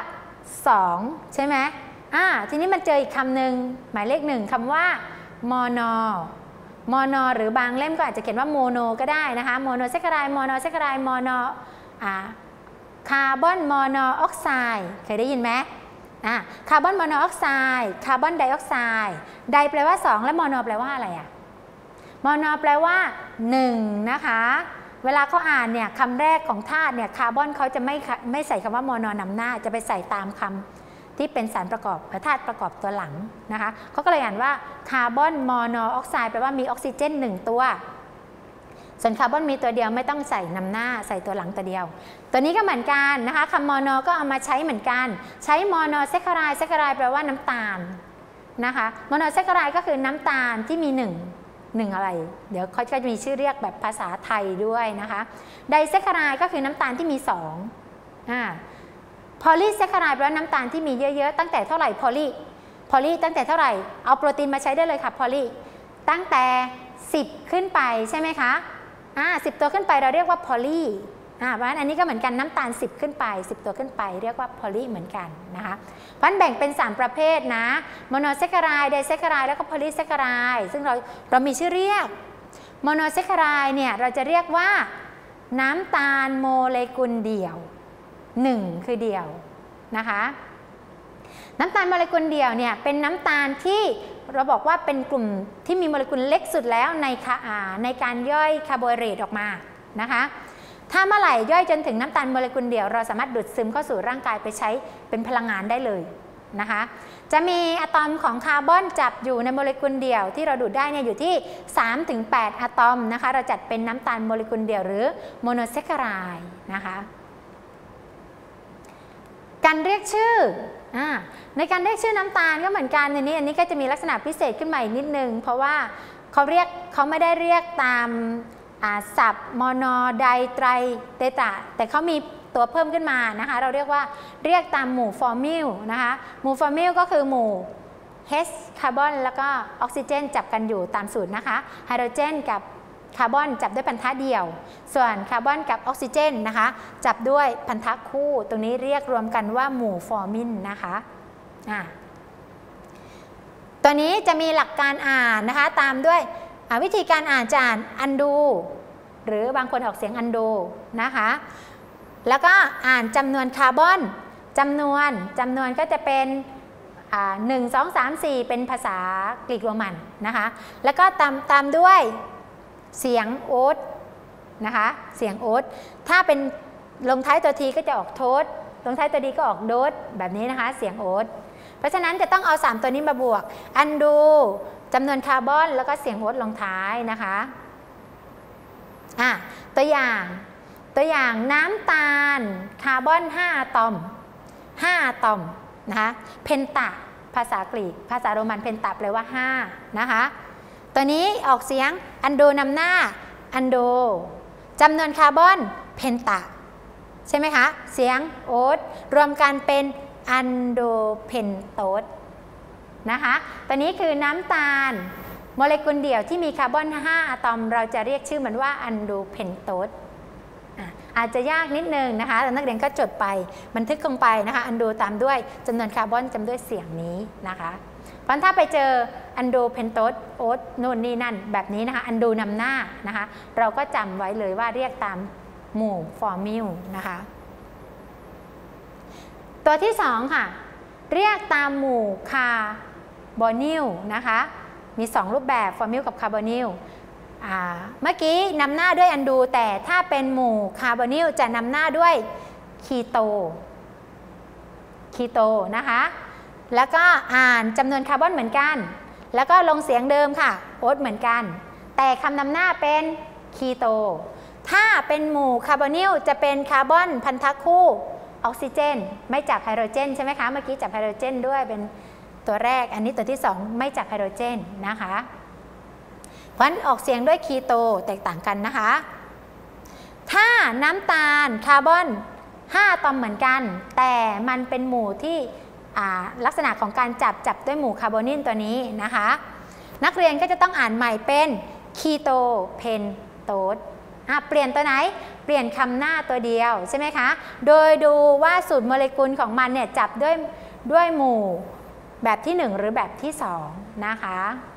สองใช่ไหมอ่าทีนี้มันเจออีกคำหนึ่งหมายเลขหนึ่งคำว่ามอนอมอนอหรือบางเล่มก็อาจจะเขียนว่าโมโนก็ได้นะคะโมโนแซคคาไรด์โมโนแซคคาไรด์โมโนอ่าคาร์บอนมอนออกไซด์เคยได้ยินไหมอ่าคาร์บอนมอนออกไซด์คาร์บอนไดออกไซด์ไดแปลว่าสองและมอนอแปลว่าอะไรอะมอนอแปลว่าหนึ่งนะคะเวลาเขาอ่านเนี่ยคำแรกของธาตุเนี่ยคาร์บอนเขาจะไม่ไม่ใส่คำว่ามอนอนำหน้าจะไปใส่ตามคำที่เป็นสารประกอบธาตุประกอบตัวหลังนะคะเขาก็เลยอ่านว่าคาร์บอนมอนออกไซด์แปลว่ามีออกซิเจนหนึ่งตัวส่วนคาร์บอนมีตัวเดียวไม่ต้องใส่นำหน้าใส่ตัวหลังตัวเดียวตัวนี้ก็เหมือนกันนะคะคำมอนอก็เอามาใช้เหมือนกันใช้มอนอแซคคาไรด์แซคคาไรด์แปลว่าน้ำตาลนะคะมอนอแซคคาไรด์ก็คือน้ำตาลที่มีหนึ่งหนึ่งอะไรเดี๋ยวเขาจะมีชื่อเรียกแบบภาษาไทยด้วยนะคะไดแซคคาไรด์ก็คือน้ำตาลที่มีสองอ่าพอลีแซคคาไรด์แปลว่าน้ำตาลที่มีเยอะๆตั้งแต่เท่าไหร่พอลีพอลีตั้งแต่เท่าไหร่เอาโปรตีนมาใช้ได้เลยค่ะพอลีตั้งแต่สิบขึ้นไปใช่ไหมคะอ่าสิบตัวขึ้นไปเราเรียกว่าพอลีอ่าเพราะฉะนั้นอันนี้ก็เหมือนกันน้ำตาลสิบขึ้นไปสิบตัวขึ้นไปเรียกว่าพอลีเหมือนกันนะคะเพราะฉะนั้นแบ่งเป็นสามประเภทนะโมโนแซคคาไรด์ไดแซคคาไรด์แล้วก็พอลีแซคคาไรด์ซึ่งเราเรามีชื่อเรียกโมโนแซคคาไรด์เนี่ยเราจะเรียกว่าน้ำตาลโมเลกุลเดี่ยวหนึ่งคือเดี่ยวนะคะน้ำตาลโมเลกุลเดี่ยวเนี่ยเป็นน้ำตาลที่เราบอกว่าเป็นกลุ่มที่มีโมเลกุลเล็กสุดแล้วในในการย่อยคาร์โบไฮเดรตออกมานะคะถ้าเมื่อไหร่ย่อยจนถึงน้ำตาลโมเลกุลเดี่ยวเราสามารถดูดซึมเข้าสู่ร่างกายไปใช้เป็นพลังงานได้เลยนะคะจะมีอะตอมของคาร์บอนจับอยู่ในโมเลกุลเดี่ยวที่เราดูดได้เนี่ยอยู่ที่ สามถึงแปด อะตอมนะคะเราจัดเป็นน้ำตาลโมเลกุลเดี่ยวหรือโมโนแซคคาไรด์นะคะการเรียกชื่อในการเรียกชื่อน้ำตาลก็เหมือนกันในนี้อันนี้ก็จะมีลักษณะพิเศษขึ้นมาอีกนิดนึงเพราะว่าเขาเรียกเขาไม่ได้เรียกตามศัพท์มอนอไดไตรเตตะแต่เขามีตัวเพิ่มขึ้นมานะคะเราเรียกว่าเรียกตามหมู่ฟอร์มิลนะคะหมู่ฟอร์มิลก็คือหมู่ H คาร์บอนแล้วก็ออกซิเจนจับกันอยู่ตามสูตรนะคะไฮโดรเจนกับคาร์บอนจับด้วยพันธะเดี่ยวส่วนคาร์บอนกับออกซิเจนนะคะจับด้วยพันธะคู่ตรงนี้เรียกรวมกันว่าหมู่ฟอร์มิลนะคะอ่าตัวนี้จะมีหลักการอ่านนะคะตามด้วยวิธีการอ่านจะอ่านอันดูหรือบางคนออกเสียงอันดูนะคะแล้วก็อ่านจำนวนคาร์บอนจำนวนจำนวนก็จะเป็นหนึ่ง สอง สาม สี่เป็นภาษากรีกโรมันนะคะแล้วก็ตามตามด้วยเสียงโอ๊ตนะคะเสียงโอ๊ตถ้าเป็นลงท้ายตัวทีก็จะออกโทษลงท้ายตัวดีก็ออกโดสแบบนี้นะคะเสียงโอ๊ตเพราะฉะนั้นจะต้องเอาสามตัวนี้มาบวกอันดูจำนวนคาร์บอนแล้วก็เสียงโอ๊ตลงท้ายนะคะอ่ะตัวอย่างตัวอย่างน้ำตาลคาร์บอนห้าอะตอมห้าอะตอมนะคะเพนตะภาษากรีกภาษาโรมันเพนตะแปลว่าห้านะคะตัวนี้ออกเสียงอันโดนำหน้าอันโดจำนวนคาร์บอนเพนตะใช่ไหมคะเสียงโอ๊ตรวมกันเป็นอันโดเพนโตสนะคะตัวนี้คือน้ำตาลโมเลกุลเดี่ยวที่มีคาร์บอนห้าอะตอมเราจะเรียกชื่อมันว่าอันโดเพนโตสอาจจะยากนิดนึงนะคะแต่นักเรียนก็จดไปบันทึกลงไปนะคะอันโดตามด้วยจำนวนคาร์บอนจำด้วยเสียงนี้นะคะเพราะถ้าไปเจออันโดเพนโตสโอ๊ตโน่นนี่นั่นแบบนี้นะคะอันโดนำหน้านะคะเราก็จำไว้เลยว่าเรียกตามหมู่ฟอร์มิลนะคะตัวที่สองค่ะเรียกตามหมู่คาร์บอนิลนะคะมีสองรูปแบบฟอร์มิลกับคาร์บอนิลเมื่อกี้นำหน้าด้วยอันดูแต่ถ้าเป็นหมู่คาร์บอนิลจะนำหน้าด้วยคีโตคีโตนะคะแล้วก็อ่านจำนวนคาร์บอนเหมือนกันแล้วก็ลงเสียงเดิมค่ะโอ๊ตเหมือนกันแต่คำนำหน้าเป็นคีโตถ้าเป็นหมู่คาร์บอนิลจะเป็นคาร์บอนพันธะคู่ออกซิเจนไม่จับไฮโดรเจนใช่ไหมคะเมื่อกี้จับไฮโดรเจนด้วยเป็นตัวแรกอันนี้ตัวที่สองไม่จับไฮโดรเจนนะคะเพราะฉะนั้นออกเสียงด้วยคีโตแตกต่างกันนะคะถ้าน้ำตาลคาร์บอนห้าอะตอมเหมือนกันแต่มันเป็นหมู่ที่ลักษณะของการจับจับด้วยหมู่คาร์บอนิลตัวนี้นะคะนักเรียนก็จะต้องอ่านใหม่เป็นคีโตเพนโตสเปลี่ยนตัวไหนเปปลี่ยนคำหน้าตัวเดียวใช่ไหมคะโดยดูว่าสูตรโมเลกุลของมันเนี่ยจับด้วยด้วยหมู่แบบที่หนึ่งหรือแบบที่สองนะคะ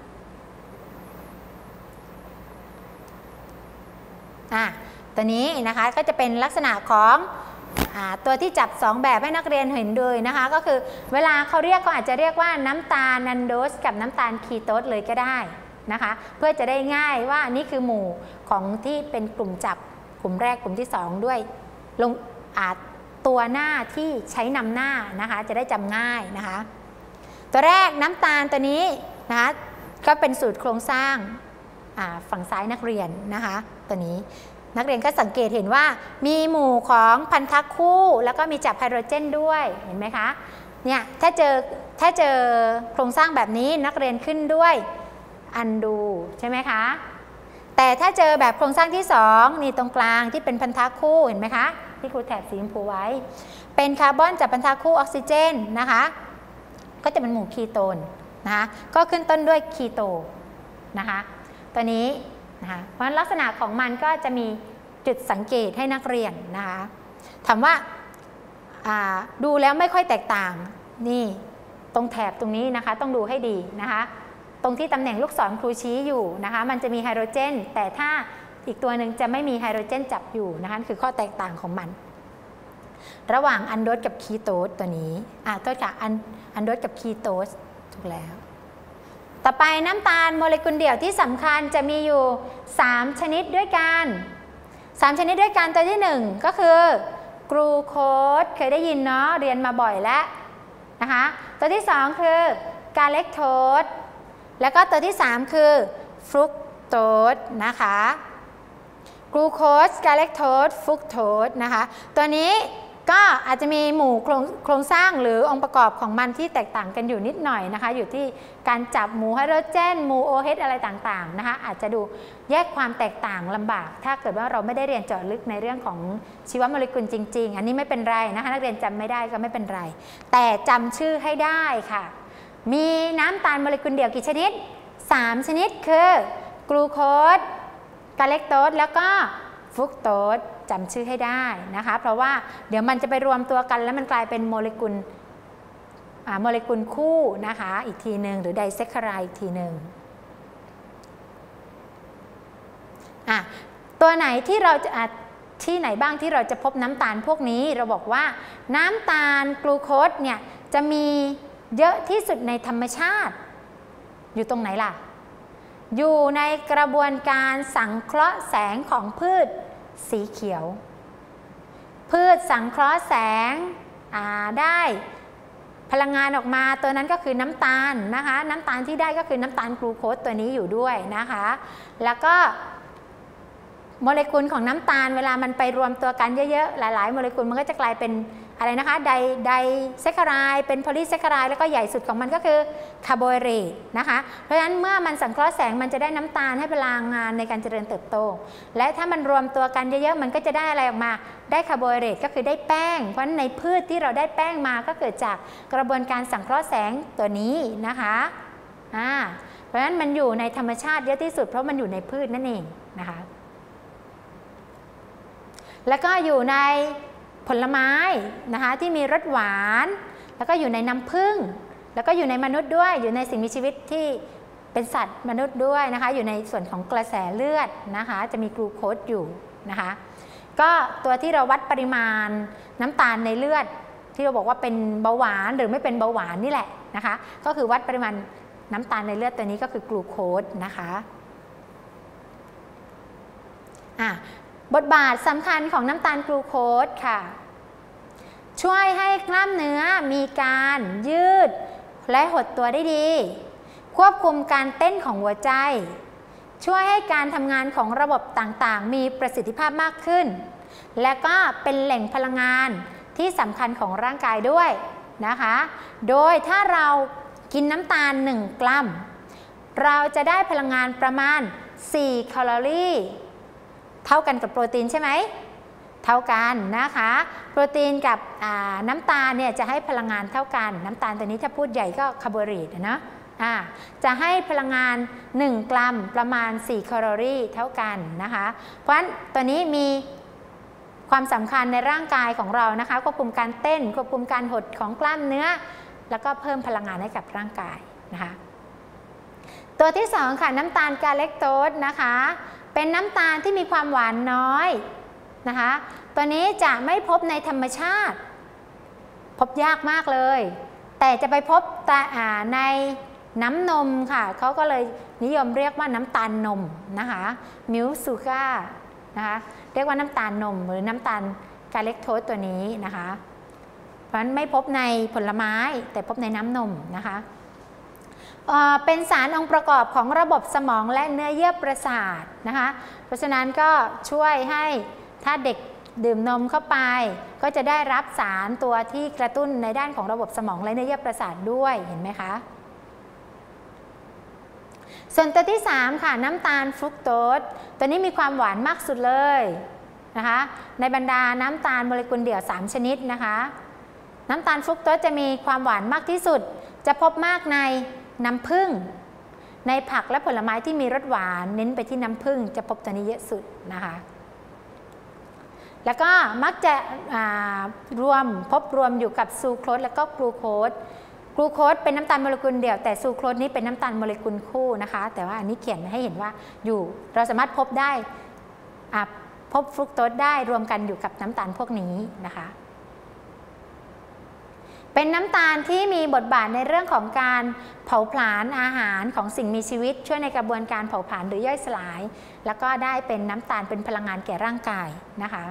อ่ะตัวนี้นะคะก็จะเป็นลักษณะของตัวที่จับสองแบบให้นักเรียนเห็นด้วยนะคะก็คือเวลาเขาเรียกเขาอาจจะเรียกว่าน้ำตาลนันโดสกับน้ำตาลคีโตสเลยก็ได้นะคะเพื่อจะได้ง่ายว่านี่คือหมู่ของที่เป็นกลุ่มจับกลุ่มแรกกลุ่มที่สองด้วยลงอาจตัวหน้าที่ใช้นำหน้านะคะจะได้จำง่ายนะคะตัวแรกน้ำตาลตัวนี้นะคะก็เป็นสูตรโครงสร้างฝั่งซ้ายนักเรียนนะคะตัวนี้นักเรียนก็สังเกตเห็นว่ามีหมู่ของพันธะคู่แล้วก็มีจับไฮโดรเจนด้วยเห็นไหมคะเนี่ยถ้าเจอถ้าเจอโครงสร้างแบบนี้นักเรียนขึ้นด้วยอันดูใช่ไหมคะแต่ถ้าเจอแบบโครงสร้างที่สองนี่ตรงกลางที่เป็นพันธะคู่เห็นไหมคะที่ครูแถบสีชมพูไว้เป็นคาร์บอนจับพันธะคู่ออกซิเจนนะคะก็จะเป็นหมู่คีโตนนะคะก็ขึ้นต้นด้วยคีโตนะคะตัวนี้นะคะเพราะลักษณะของมันก็จะมีจุดสังเกตให้นักเรียนนะคะถามว่าดูแล้วไม่ค่อยแตกต่างนี่ตรงแถบตรงนี้นะคะต้องดูให้ดีนะคะตรงที่ตำแหน่งลูกศรครูชี้อยู่นะคะมันจะมีไฮโดรเจนแต่ถ้าอีกตัวหนึ่งจะไม่มีไฮโดรเจนจับอยู่นะคะคือข้อแตกต่างของมันระหว่างอันโดสกับคีโตสตัวนี้อ่ะตัวจากอันอันโดสกับคีโตสถูกแล้วต่อไปน้ำตาลโมเลกุลเดี่ยวที่สำคัญจะมีอยู่สามชนิดด้วยกันสามชนิดด้วยกันตัวที่หนึ่งก็คือกลูโคสเคยได้ยินเนาะเรียนมาบ่อยแล้วนะคะตัวที่สองคือกาเลคโทสแล้วก็ตัวที่สามคือฟรุกโตสนะคะกลูโคสกาเลคโทสฟรุกโตสนะคะตัวนี้ก็อาจจะมีหมู่โครงสร้างหรือองค์ประกอบของมันที่แตกต่างกันอยู่นิดหน่อยนะคะอยู่ที่การจับหมู่ไฮโดรเจนหมู่ โอ เอช อะไรต่างๆนะคะอาจจะดูแยกความแตกต่างลำบากถ้าเกิดว่าเราไม่ได้เรียนเจาะลึกในเรื่องของชีวโมเลกุลจริงๆอันนี้ไม่เป็นไรนะคะนักเรียนจำไม่ได้ก็ไม่เป็นไรแต่จำชื่อให้ได้ค่ะมีน้ำตาลโมเลกุลเดี่ยวกี่ชนิดสามชนิดคือกลูโคสกาเลคโตสแล้วก็ฟรุกโตสจำชื่อให้ได้นะคะเพราะว่าเดี๋ยวมันจะไปรวมตัวกันแล้วมันกลายเป็นโมเลกุลโมเลกุลคู่นะคะอีกทีหนึ่งหรือไดแซคคาไรด์อีกทีหนึ่งอ่ะตัวไหนที่เราจะที่ไหนบ้างที่เราจะพบน้ำตาลพวกนี้เราบอกว่าน้ำตาลกลูโคสเนี่ยจะมีเยอะที่สุดในธรรมชาติอยู่ตรงไหนล่ะอยู่ในกระบวนการสังเคราะห์แสงของพืชสีเขียวพืชสังเคราะห์แสงได้พลังงานออกมาตัวนั้นก็คือน้ำตาลนะคะน้ำตาลที่ได้ก็คือน้ำตาลกลูโคสตัวนี้อยู่ด้วยนะคะแล้วก็โมเลกุลของน้ำตาลเวลามันไปรวมตัวกันเยอะๆหลายๆโมเลกุลมันก็จะกลายเป็นอะไรนะคะไดไดแซคคาไรด์เป็นโพลีแซคคาไรด์แล้วก็ใหญ่สุดของมันก็คือคาร์โบไฮเดรตนะคะเพราะฉะนั้นเมื่อมันสังเคราะห์แสงมันจะได้น้ำตาลให้พลังงานในการเจริญเติบโตและถ้ามันรวมตัวกันเยอะๆมันก็จะได้อะไรออกมาได้คาร์โบไฮเดรตก็คือได้แป้งเพราะฉะนั้นในพืชที่เราได้แป้งมาก็เกิดจากกระบวนการสังเคราะห์แสงตัวนี้นะคะอ่าเพราะฉะนั้นมันอยู่ในธรรมชาติเยอะที่สุดเพราะมันอยู่ในพืชนั่นเองนะคะแล้วก็อยู่ในผลไม้นะคะที่มีรสหวานแล้วก็อยู่ในน้ำผึ้งแล้วก็อยู่ในมนุษย์ด้วยอยู่ในสิ่งมีชีวิตที่เป็นสัตว์มนุษย์ด้วยนะคะอยู่ในส่วนของกระแสเลือดนะคะจะมีกลูโคสอยู่นะคะก็ตัวที่เราวัดปริมาณน้ำตาลในเลือดที่เราบอกว่าเป็นเบาหวานหรือไม่เป็นเบาหวานนี่แหละนะคะก็คือวัดปริมาณน้ำตาลในเลือดตัวนี้ก็คือกลูโคสนะคะอ่ะบทบาทสำคัญของน้ำตาลกลูโคสค่ะช่วยให้กล้ามเนื้อมีการยืดและหดตัวได้ดีควบคุมการเต้นของหัวใจช่วยให้การทำงานของระบบต่างๆมีประสิทธิภาพมากขึ้นและก็เป็นแหล่งพลังงานที่สำคัญของร่างกายด้วยนะคะโดยถ้าเรากินน้ำตาลหนึ่งกรัมเราจะได้พลังงานประมาณสี่แคลอรี่เท่ากันกับโปรตีนใช่ไหมเท่ากันนะคะโปรตีนกับน้ำตาลเนี่ยจะให้พลังงานเท่ากันน้ำตาลตัวนี้ถ้าพูดใหญ่ก็คาร์โบไฮเดรตนะจะให้พลังงานหนึ่งกรัมประมาณสี่แคลอรี่เท่ากันนะคะเพราะฉะนั้นตัวนี้มีความสำคัญในร่างกายของเรานะคะควบคุมการเต้นควบคุมการหดของกล้ามเนื้อแล้วก็เพิ่มพลังงานให้กับร่างกายนะคะตัวที่สองค่ะน้ำตาลกาเลคโตสนะคะเป็นน้ำตาลที่มีความหวานน้อยนะคะตัวนี้จะไม่พบในธรรมชาติพบยากมากเลยแต่จะไปพบในน้ำนมค่ะเขาก็เลยนิยมเรียกว่าน้ำตาลนมนะคะมิลค์ซูการ์นะคะเรียกว่าน้ำตาลนมหรือน้ำตาลกาเลคโตสตัวนี้นะคะเพราะฉะนั้นไม่พบในผลไม้แต่พบในน้ำนมนะคะเอ่อเป็นสารองค์ประกอบของระบบสมองและเนื้อเยื่อประสาทนะคะเพราะฉะนั้นก็ช่วยให้ถ้าเด็กดื่มนมเข้าไปก็จะได้รับสารตัวที่กระตุ้นในด้านของระบบสมองและเนื้อเยื่อประสาทด้วยเห็นไหมคะส่วนตัวที่สามค่ะน้ำตาลฟรุกโตสตัวนี้มีความหวานมากสุดเลยนะคะในบรรดาน้ำตาลโมเลกุลเดี่ยวสามชนิดนะคะน้ำตาลฟรุกโตสจะมีความหวานมากที่สุดจะพบมากในน้ำผึ้งในผักและผลไม้ที่มีรสหวานเน้นไปที่น้ำผึ้งจะพบตัวนี้เยอะสุดนะคะแล้วก็มักจะรวมพบรวมอยู่กับซูโครสและก็กลูโคสกลูโคสเป็นน้ำตาลโมเลกุลเดี่ยวแต่ซูโครสนี้เป็นน้ำตาลโมเลกุลคู่นะคะแต่ว่าอันนี้เขียนให้เห็นว่าอยู่เราสามารถพบได้พบฟรุกโตสได้รวมกันอยู่กับน้ำตาลพวกนี้นะคะเป็นน้ำตาลที่มีบทบาทในเรื่องของการเผาผลาญอาหารของสิ่งมีชีวิตช่วยในกระบวนการเผาผลาญหรือย่อยสลายแล้วก็ได้เป็นน้ำตาลเป็นพลังงานแก่ร่างกายนะคะ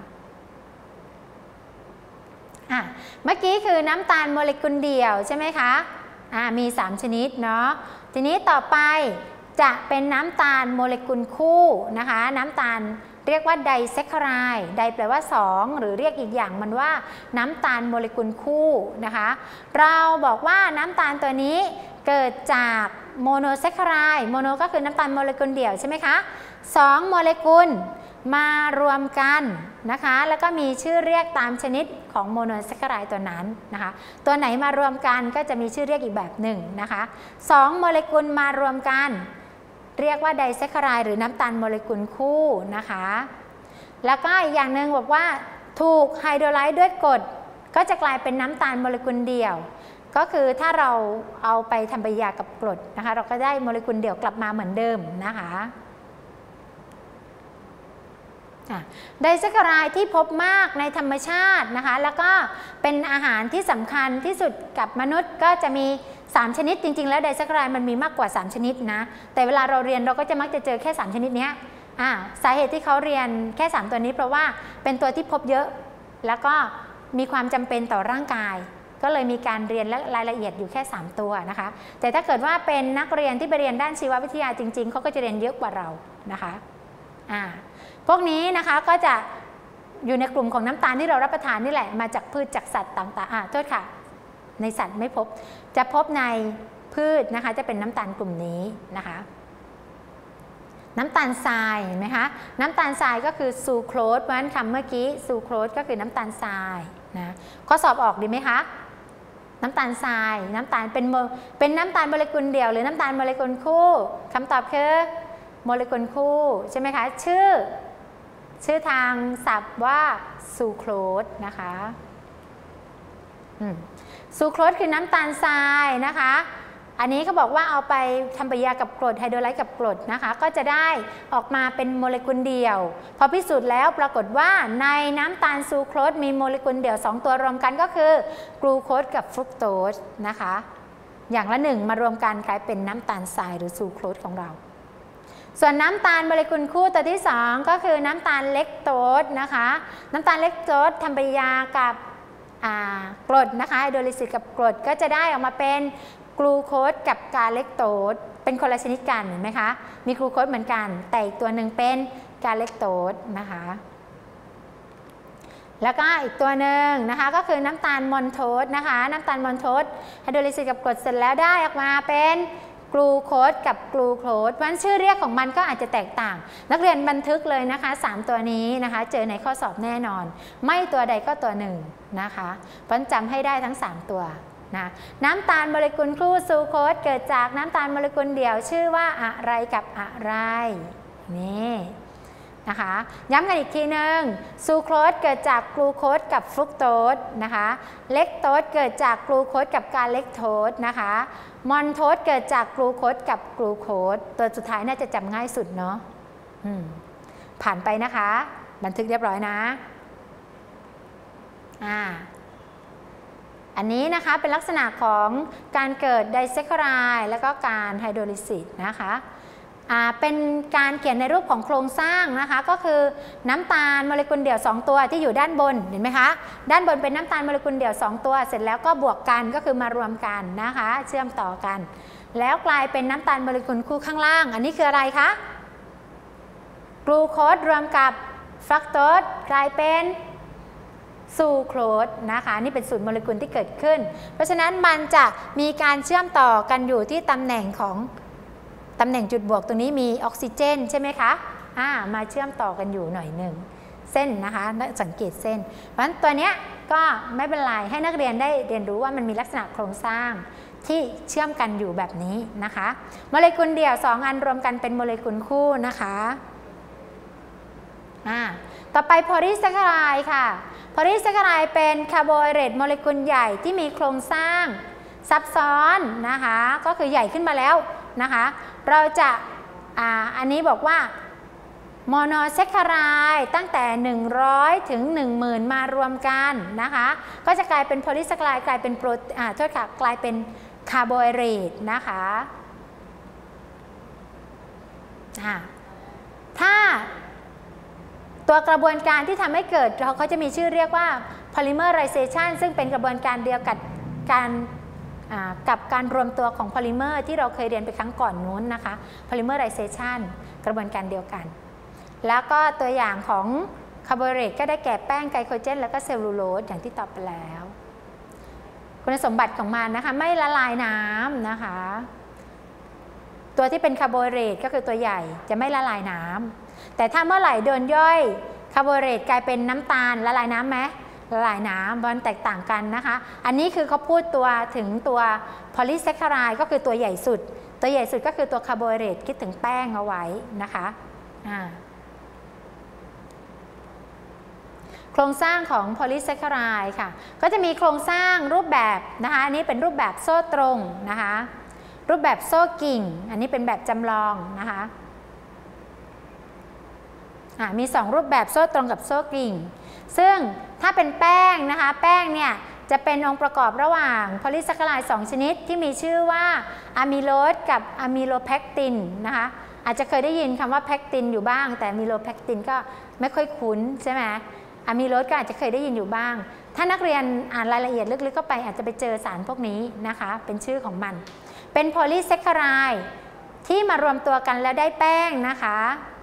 เมื่อกี้คือน้ำตาลโมเลกุลเดี่ยวใช่ไหมคะะมีสามชนิดเนาะทีนี้ต่อไปจะเป็นน้ำตาลโมเลกุลคู่นะคะน้ำตาลเรียกว่าไดแซคคาไรด์ไดแปลว่าสองหรือเรียกอีกอย่างมันว่าน้ำตาลโมเลกุลคู่นะคะเราบอกว่าน้ำตาลตัวนี้เกิดจากโมโนแซคคาไรด์โมโนก็คือน้ำตาลโมเลกุลเดี่ยวใช่ไหมคะสองโมเลกุลมารวมกันนะคะแล้วก็มีชื่อเรียกตามชนิดของโมโนแซคคาไรด์ตัวนั้นนะคะตัวไหนมารวมกันก็จะมีชื่อเรียกอีกแบบหนึ่งนะคะสองโมเลกุลมารวมกันเรียกว่าไดแซคคาไรด์หรือน้ำตาลโมเลกุลคู่นะคะแล้วก็อีกอย่างหนึ่งบอกว่าถูกไฮโดรไลซ์ด้วยกรดก็จะกลายเป็นน้ำตาลโมเลกุลเดี่ยวก็คือถ้าเราเอาไปทำปฏิกิริยากับกรดนะคะเราก็ได้โมเลกุลเดี่ยวกลับมาเหมือนเดิมนะคะไดแซคคาไรด์ที่พบมากในธรรมชาตินะคะแล้วก็เป็นอาหารที่สำคัญที่สุดกับมนุษย์ก็จะมีสามชนิดจริงๆแล้วไดแซคคาไรด์มันมีมากกว่าสามชนิดนะแต่เวลาเราเรียนเราก็จะมักจะเจอแค่สามชนิดนี้อ่าสาเหตุที่เขาเรียนแค่สามตัวนี้เพราะว่าเป็นตัวที่พบเยอะแล้วก็มีความจำเป็นต่อร่างกายก็เลยมีการเรียนและรายละเอียดอยู่แค่สามตัวนะคะแต่ถ้าเกิดว่าเป็นนักเรียนที่ไปเรียนด้านชีววิทยาจริงๆเขาก็จะเรียนเยอะกว่าเรานะคะอ่าพวกนี้นะคะก็จะอยู่ในกลุ่มของน้ำตาลที่เรารับประทานนี่แหละมาจากพืชจากสัตว์ต่างๆอ่าโทษค่ะในสัตว์ไม่พบจะพบในพืชนะคะจะเป็นน้ำตาลกลุ่มนี้นะคะน้ำตาลทรายเห็นไหมคะน้ำตาลทรายก็คือซูโครสเพราะฉะนั้นคำเมื่อกี้ซูโครสก็คือน้ำตาลทรายนะข้อสอบออกดีไหมคะน้ำตาลทรายน้ำตาลเป็นเป็นน้ำตาลโมเลกุลเดี่ยวหรือน้ำตาลโมเลกุลคู่คำตอบคือโมเลกุลคู่ใช่ไหมคะชื่อชื่อทางศัพท์ว่าซูโครสนะคะซูโครสคือน้ำตาลทรายนะคะอันนี้เขาบอกว่าเอาไปทำปฏิกิริยากับกรดไฮโดรไลซ์กับกรดนะคะก็จะได้ออกมาเป็นโมเลกุลเดี่ยวพอพิสูจน์แล้วปรากฏว่าในน้ำตาลซูโครสมีโมเลกุลเดี่ยวสองตัวรวมกันก็คือกลูโคสกับฟรุกโตสนะคะอย่างละหนึ่งมารวมกันกลายเป็นน้ำตาลทรายหรือซูโครสของเราส่วนน้ำตาลโมเลกุลคู่ตัวที่สองก็คือน้ำตาลเลคโตสนะคะน้ำตาลเลคโตสทำปฏิกิริยากับกรดนะคะไฮโดรลิซิสกับกรดก็จะได้ออกมาเป็นกลูโคสกับกาเลคโตสเป็นคนละชนิดกันเห็นไหมคะมีกลูโคสเหมือนกันแต่อีกตัวหนึ่งเป็นกาเลคโตสนะคะแล้วก็อีกตัวหนึ่งนะคะก็คือน้ำตาลมอนโทสนะคะน้ำตาลมอนโทสไฮโดรลิซิสกับกรดเสร็จแล้วได้ออกมาเป็นกลูโคสกับกลูโคสเพราะฉะนั้นชื่อเรียกของมันก็อาจจะแตกต่างนักเรียนบันทึกเลยนะคะสามตัวนี้นะคะเจอในข้อสอบแน่นอนไม่ตัวใดก็ตัวหนึ่งนะคะเพราะฉะนั้นจำให้ได้ทั้งสามตัวนะน้ำตาลโมเลกุลคู่ซูโคสเกิดจากน้ำตาลโมเลกุลเดี่ยวชื่อว่าอะไรกับอะไรนี่นะคะย้ำกันอีกทีหนึ่งซูโครสเกิดจากกลูโคสกับฟรุกโตสนะคะเลคโตสเกิดจากกลูโคสกับกาเลคโตสนะคะมอนโทสเกิดจากกลูโคสกับกลูโคสตัวสุดท้ายน่าจะจำง่ายสุดเนาะผ่านไปนะคะบันทึกเรียบร้อยนะอ่าอันนี้นะคะเป็นลักษณะของการเกิดไดแซคคาไรด์และก็การไฮโดรลิซิสนะคะเป็นการเขียนในรูปของโครงสร้างนะคะก็คือน้ำตาลโมเลกุลเดี่ยวสองตัวที่อยู่ด้านบนเห็นไหมคะด้านบนเป็นน้ำตาลโมเลกุลเดี่ยวสองตัวเสร็จแล้วก็บวกกันก็คือมารวมกันนะคะเชื่อมต่อกันแล้วกลายเป็นน้ำตาลโมเลกุลคู่ข้างล่างอันนี้คืออะไรคะกลูโคสรวมกับฟรักโตสกลายเป็นซูโครสนะคะนี่เป็นสูตรโมเลกุลที่เกิดขึ้นเพราะฉะนั้นมันจะมีการเชื่อมต่อกันอยู่ที่ตำแหน่งของตำแหน่งจุดบวกตรงนี้มีออกซิเจนใช่ไหมคะอ่ามาเชื่อมต่อกันอยู่หน่อยหนึ่งเส้นนะคะสังเกตเส้นเพราะฉะนั้นตัวเนี้ยก็ไม่เป็นไรให้นักเรียนได้เรียนรู้ว่ามันมีลักษณะโครงสร้างที่เชื่อมกันอยู่แบบนี้นะคะโมเลกุลเดี่ยวสองอันรวมกันเป็นโมเลกุลคู่นะคะอ่าต่อไปโพลีแซคคาไรด์ค่ะโพลีแซคคาไรด์เป็นคาร์โบไฮเดรตโมเลกุลใหญ่ที่มีโครงสร้างซับซ้อนนะคะก็คือใหญ่ขึ้นมาแล้วนะคะเราจะอ่าอันนี้บอกว่าโมโนแซคคาไรด์ตั้งแต่หนึ่งร้อยถึง หนึ่งหมื่น มารวมกันนะคะก็จะกลายเป็นโพลีแซคคาไรด์กลายเป็นโปรอ่าโทษค่ะกลายเป็นคาร์โบไฮเดรตนะคะอ่าถ้าตัวกระบวนการที่ทำให้เกิดเขาจะมีชื่อเรียกว่า polymerization ซึ่งเป็นกระบวนการเดียวกับการกับการรวมตัวของโพลิเมอร์ที่เราเคยเรียนไปครั้งก่อนนู้นนะคะ polymerization กระบวนการเดียวกันแล้วก็ตัวอย่างของคาร์โบไฮเดรตก็ได้แก่แป้งไกลโคเจนแล้วก็เซลลูโลสอย่างที่ตอบไปแล้วคุณสมบัติของมันนะคะไม่ละลายน้ำนะคะตัวที่เป็นคาร์โบไฮเดรตก็คือตัวใหญ่จะไม่ละลายน้ำแต่ถ้าเมื่อไหร่โดนย่อยคาร์โบไฮเดรตกลายเป็นน้ำตาลละลายน้ำไหมละลายน้ำมันแตกต่างกันนะคะอันนี้คือเขาพูดตัวถึงตัวโพลีแซคคาไรด์ก็คือตัวใหญ่สุดตัวใหญ่สุดก็คือตัวคาร์โบไฮเดรตคิดถึงแป้งเอาไว้นะคะโครงสร้างของโพลีแซคคาไรด์ค่ะก็จะมีโครงสร้างรูปแบบนะคะอันนี้เป็นรูปแบบโซ่ตรงนะคะรูปแบบโซ่กิ่งอันนี้เป็นแบบจำลองนะคะมีสองรูปแบบโซ่ตรงกับโซ่กิ่งซึ่งถ้าเป็นแป้งนะคะแป้งเนี่ยจะเป็นองค์ประกอบระหว่างโพลีแซคคาไรด์สองชนิดที่มีชื่อว่าอะมิโลสกับอะมิโลแพคตินนะคะอาจจะเคยได้ยินคำว่าแพคตินอยู่บ้างแต่อะมิโลแพคตินก็ไม่ค่อยคุ้นใช่ไหมอะมิโลสก็อาจจะเคยได้ยินอยู่บ้างถ้านักเรียนอ่านรายละเอียดลึกๆเข้าไปอาจจะไปเจอสารพวกนี้นะคะเป็นชื่อของมันเป็นโพลีแซคคาไรด์ที่มารวมตัวกันแล้วได้แป้งนะคะ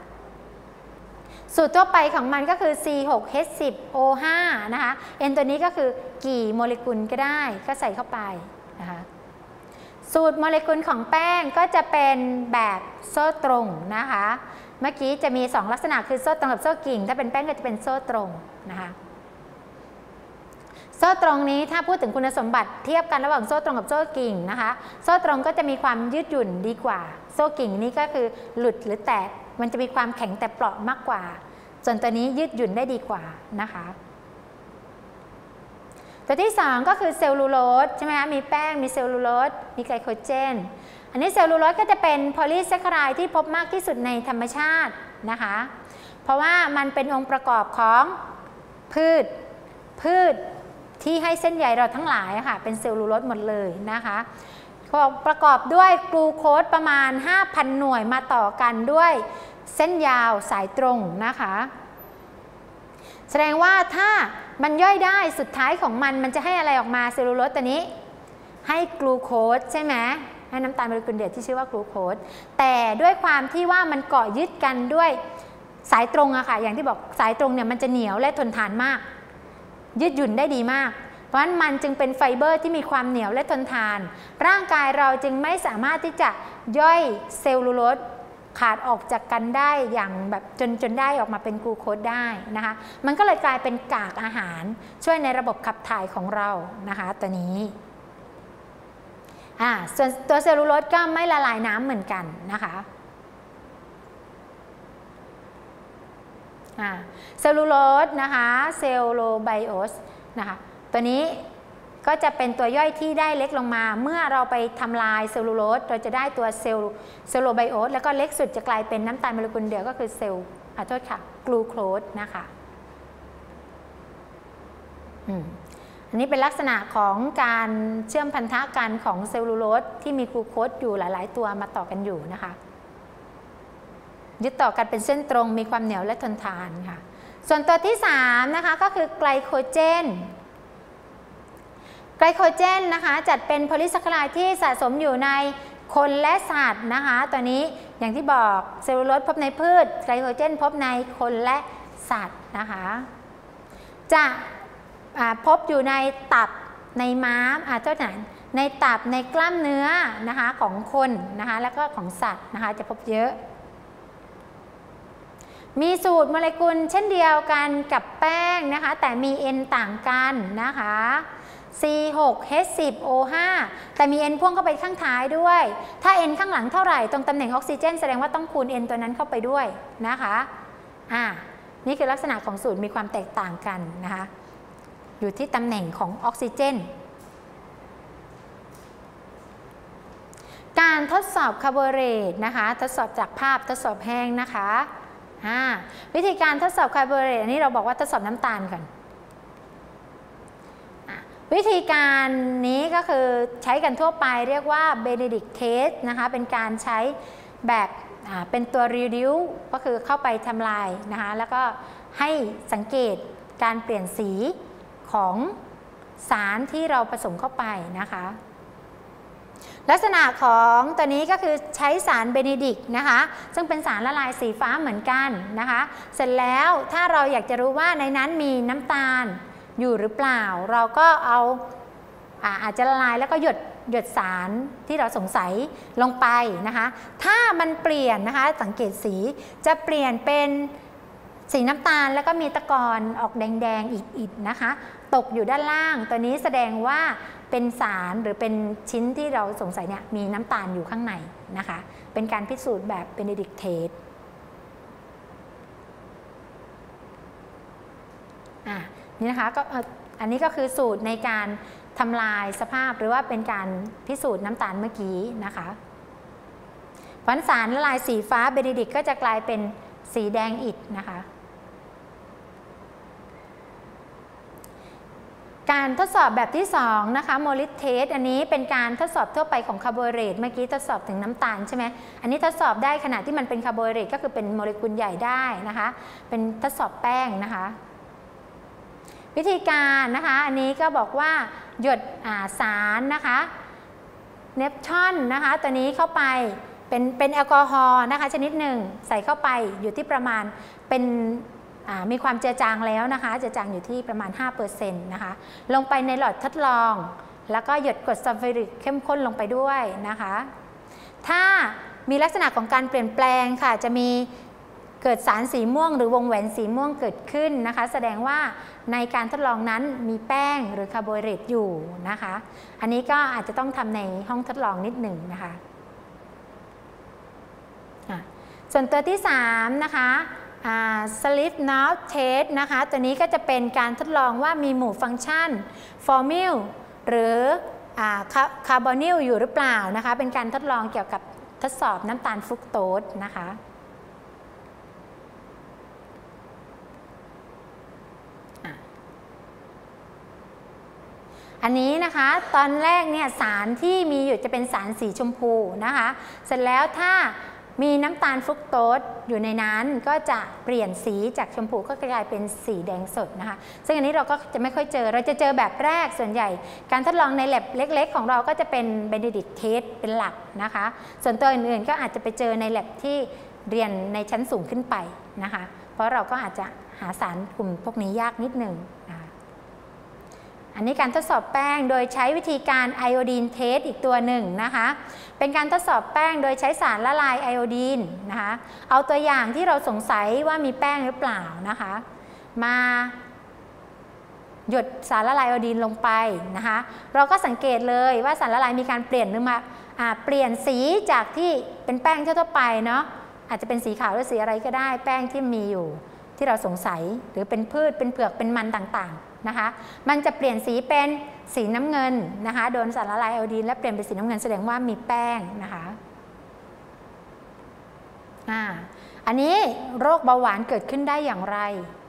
สูตรทั่วไปของมันก็คือ ซี หก เอช สิบ โอ ห้า นะคะ N ตัวนี้ก็คือกี่โมเลกุลก็ได้ก็ใส่เข้าไปนะคะสูตรโมเลกุลของแป้งก็จะเป็นแบบโซ่ตรงนะคะเมื่อกี้จะมีสองลักษณะคือโซ่ตรงกับโซ่กิ่งถ้าเป็นแป้งก็จะเป็นโซ่ตรงนะคะโซ่ตรงนี้ถ้าพูดถึงคุณสมบัติเทียบกันระหว่างโซ่ตรงกับโซ่กิ่งนะคะโซ่ตรงก็จะมีความยืดหยุ่นดีกว่าโซ่กิ่งนี้ก็คือหลุดหรือแตกมันจะมีความแข็งแต่เปราะมากกว่าส่วนตัวนี้ยืดหยุ่นได้ดีกว่านะคะตัวที่สองก็คือเซลลูโลสใช่ไหมคะมีแป้งมีเซลลูโลสมีไกลโคเจนอันนี้เซลลูโลสก็จะเป็นโพลีแซคคาไรด์ที่พบมากที่สุดในธรรมชาตินะคะเพราะว่ามันเป็นองค์ประกอบของพืชพืชที่ให้เส้นใยเราทั้งหลายค่ะเป็นเซลลูโลสหมดเลยนะคะประกอบด้วยกลูโคสประมาณ ห้าพัน หน่วยมาต่อกันด้วยเส้นยาวสายตรงนะคะแสดงว่าถ้ามันย่อยได้สุดท้ายของมันมันจะให้อะไรออกมาเซลลูโลสตัวนี้ให้กลูโคสใช่ไหมให้น้ำตาลโมเลกุลเดี่ยวที่ชื่อว่ากลูโคสแต่ด้วยความที่ว่ามันเกาะยึดกันด้วยสายตรงอะค่ะอย่างที่บอกสายตรงเนี่ยมันจะเหนียวและทนทานมากยืดหยุ่นได้ดีมากเพราะฉะนั้นมันจึงเป็นไฟเบอร์ที่มีความเหนียวและทนทานร่างกายเราจึงไม่สามารถที่จะย่อยเซลลูโลสขาดออกจากกันได้อย่างแบบจนจนได้ออกมาเป็นกลูโคสได้นะคะมันก็เลยกลายเป็นกากอาหารช่วยในระบบขับถ่ายของเรานะคะตัวนี้อ่าส่วนตัวเซลลูโลสก็ไม่ละลายน้ำเหมือนกันนะคะเซลลูโลสนะคะเซลโลไบโอสนะคะตัวนี้ก็จะเป็นตัวย่อยที่ได้เล็กลงมาเมื่อเราไปทำลายเซลลูโลสเราจะได้ตัวเซลเซลโลไบโอสแล้วก็เล็กสุดจะกลายเป็นน้ำตาลโมเลกุลเดียวก็คือเซลล์ขอโทษค่ะกลูโคสนะคะอันนี้เป็นลักษณะของการเชื่อมพันธะกันของเซลลูโลสที่มีกลูโคสอยู่หลายๆตัวมาต่อกันอยู่นะคะยึดต่อกันเป็นเส้นตรงมีความเหนียวและทนทานค่ะส่วนตัวที่สามนะคะก็คือไกลโคเจนไกลโคเจนนะคะจัดเป็นโพลีแซคคาไรด์ที่สะสมอยู่ในคนและสัตว์นะคะตัวนี้อย่างที่บอกเซลลูโลสพบในพืชไกลโคเจนพบในคนและสัตว์นะคะจะพบอยู่ในตับในม้ามอาจจะในตับในกล้ามเนื้อนะคะของคนนะคะแล้วก็ของสัตว์นะคะจะพบเยอะมีสูตรโมเลกุลเช่นเดียวกันกับแป้งนะคะแต่มี N ต่างกันนะคะ ซี หก เอช สิบ โอ ห้า แต่มี N พ่วงเข้าไปข้างท้ายด้วยถ้า N ข้างหลังเท่าไหร่ตรงตำแหน่งออกซิเจนแสดงว่าต้องคูณ N ตัวนั้นเข้าไปด้วยนะคะอ่านี่คือลักษณะของสูตรมีความแตกต่างกันนะคะอยู่ที่ตำแหน่งของออกซิเจนการทดสอบคาร์โบไฮเดรตนะคะทดสอบจากภาพทดสอบแห้งนะคะวิธีการทดสอบคาร์โบไฮเดรตอันนี้เราบอกว่าทดสอบน้ำตาลก่อนวิธีการนี้ก็คือใช้กันทั่วไปเรียกว่าเบเนดิกเทสนะคะเป็นการใช้แบบเป็นตัว reduce ก็คือเข้าไปทำลายนะคะแล้วก็ให้สังเกตการเปลี่ยนสีของสารที่เราผสมเข้าไปนะคะลักษณะของตัวนี้ก็คือใช้สารเบเนดิกนะคะซึ่งเป็นสารละลายสีฟ้าเหมือนกันนะคะเสร็จแล้วถ้าเราอยากจะรู้ว่าในนั้นมีน้ำตาลอยู่หรือเปล่าเราก็เอาอ่าอาจจะละลายแล้วก็หยดหยดสารที่เราสงสัยลงไปนะคะถ้ามันเปลี่ยนนะคะสังเกตสีจะเปลี่ยนเป็นสีน้ำตาลแล้วก็มีตะกอนออกแดงๆอิดๆนะคะตกอยู่ด้านล่างตัวนี้แสดงว่าเป็นสารหรือเป็นชิ้นที่เราสงสัยเนี่ยมีน้ำตาลอยู่ข้างในนะคะเป็นการพิสูจน์แบบเบเนดิกเทสอ่ะนี่นะคะก็อันนี้ก็คือสูตรในการทำลายสภาพหรือว่าเป็นการพิสูจน์น้ำตาลเมื่อกี้นะคะเพราะสารละลายสีฟ้าเบเนดิกก็จะกลายเป็นสีแดงอิฐนะคะการทดสอบแบบที่สองนะคะโมลิสเทสอันนี้เป็นการทดสอบทั่วไปของคาร์โบไฮเดรตเมื่อกี้ทดสอบถึงน้ำตาลใช่ไหมอันนี้ทดสอบได้ขณะที่มันเป็นคาร์โบไฮเดรตก็คือเป็นโมเลกุลใหญ่ได้นะคะเป็นทดสอบแป้งนะคะวิธีการนะคะอันนี้ก็บอกว่าหยดสารนะคะเนปทอนนะคะตัวนี้เข้าไปเป็นเป็นแอลกอฮอล์นะคะชนิดหนึ่งใส่เข้าไปอยู่ที่ประมาณเป็นมีความเจือจางแล้วนะคะเจือจางอยู่ที่ประมาณ ห้าเปอร์เซ็นต์ นะคะลงไปในหลอดทดลองแล้วก็หยดกรดซัลฟูริกเข้มข้นลงไปด้วยนะคะถ้ามีลักษณะของการเปลี่ยนแปลงค่ะจะมีเกิดสารสีม่วงหรือวงแหวนสีม่วงเกิดขึ้นนะคะแสดงว่าในการทดลองนั้นมีแป้งหรือคาร์โบไฮเดรตอยู่นะคะอันนี้ก็อาจจะต้องทำในห้องทดลองนิดหนึ่งนะคะส่วนตัวที่สามนะคะSlip Knot Test นะคะตัวนี้ก็จะเป็นการทดลองว่ามีหมู่ฟังก์ชันฟอร์มิลหรือคาร์บอนิลอยู่หรือเปล่านะคะเป็นการทดลองเกี่ยวกับทดสอบน้ำตาลฟรุกโตสนะคะอันนี้นะคะตอนแรกเนี่ยสารที่มีอยู่จะเป็นสารสีชมพูนะคะเสร็จแล้วถ้ามีน้ำตาลฟรุกโตสอยู่ในนั้นก็จะเปลี่ยนสีจากชมพูก็กลายเป็นสีแดงสดนะคะซึ่งอันนี้เราก็จะไม่ค่อยเจอเราจะเจอแบบแรกส่วนใหญ่การทดลองในแลบเล็กๆของเราก็จะเป็นเบเนดิกเทสเป็นหลักนะคะส่วนตัวอื่นๆก็อาจจะไปเจอในแลบที่เรียนในชั้นสูงขึ้นไปนะคะเพราะเราก็อาจจะหาสารกลุ่มพวกนี้ยากนิดหนึ่งนะคะอันนี้การทดสอบแป้งโดยใช้วิธีการไอโอดีนเทสอีกตัวหนึ่งนะคะเป็นการทดสอบแป้งโดยใช้สารละลายไอโอดีนนะคะเอาตัวอย่างที่เราสงสัยว่ามีแป้งหรือเปล่านะคะมาหยดสารละลายไอโอดีนลงไปนะคะเราก็สังเกตเลยว่าสารละลายมีการเปลี่ยนหรือมาเปลี่ยนสีจากที่เป็นแป้งทั่วไปเนาะอาจจะเป็นสีขาวหรือสีอะไรก็ได้แป้งที่มีอยู่ที่เราสงสัยหรือเป็นพืชเป็นเผือกเป็นมันต่างๆนะคะมันจะเปลี่ยนสีเป็นสีน้ำเงินนะคะโดนสารละลายไอโอดีนและเปลี่ยนเป็นสีน้ำเงินแสดงว่ามีแป้งนะคะอ่าอันนี้โรคเบาหวานเกิดขึ้นได้อย่างไร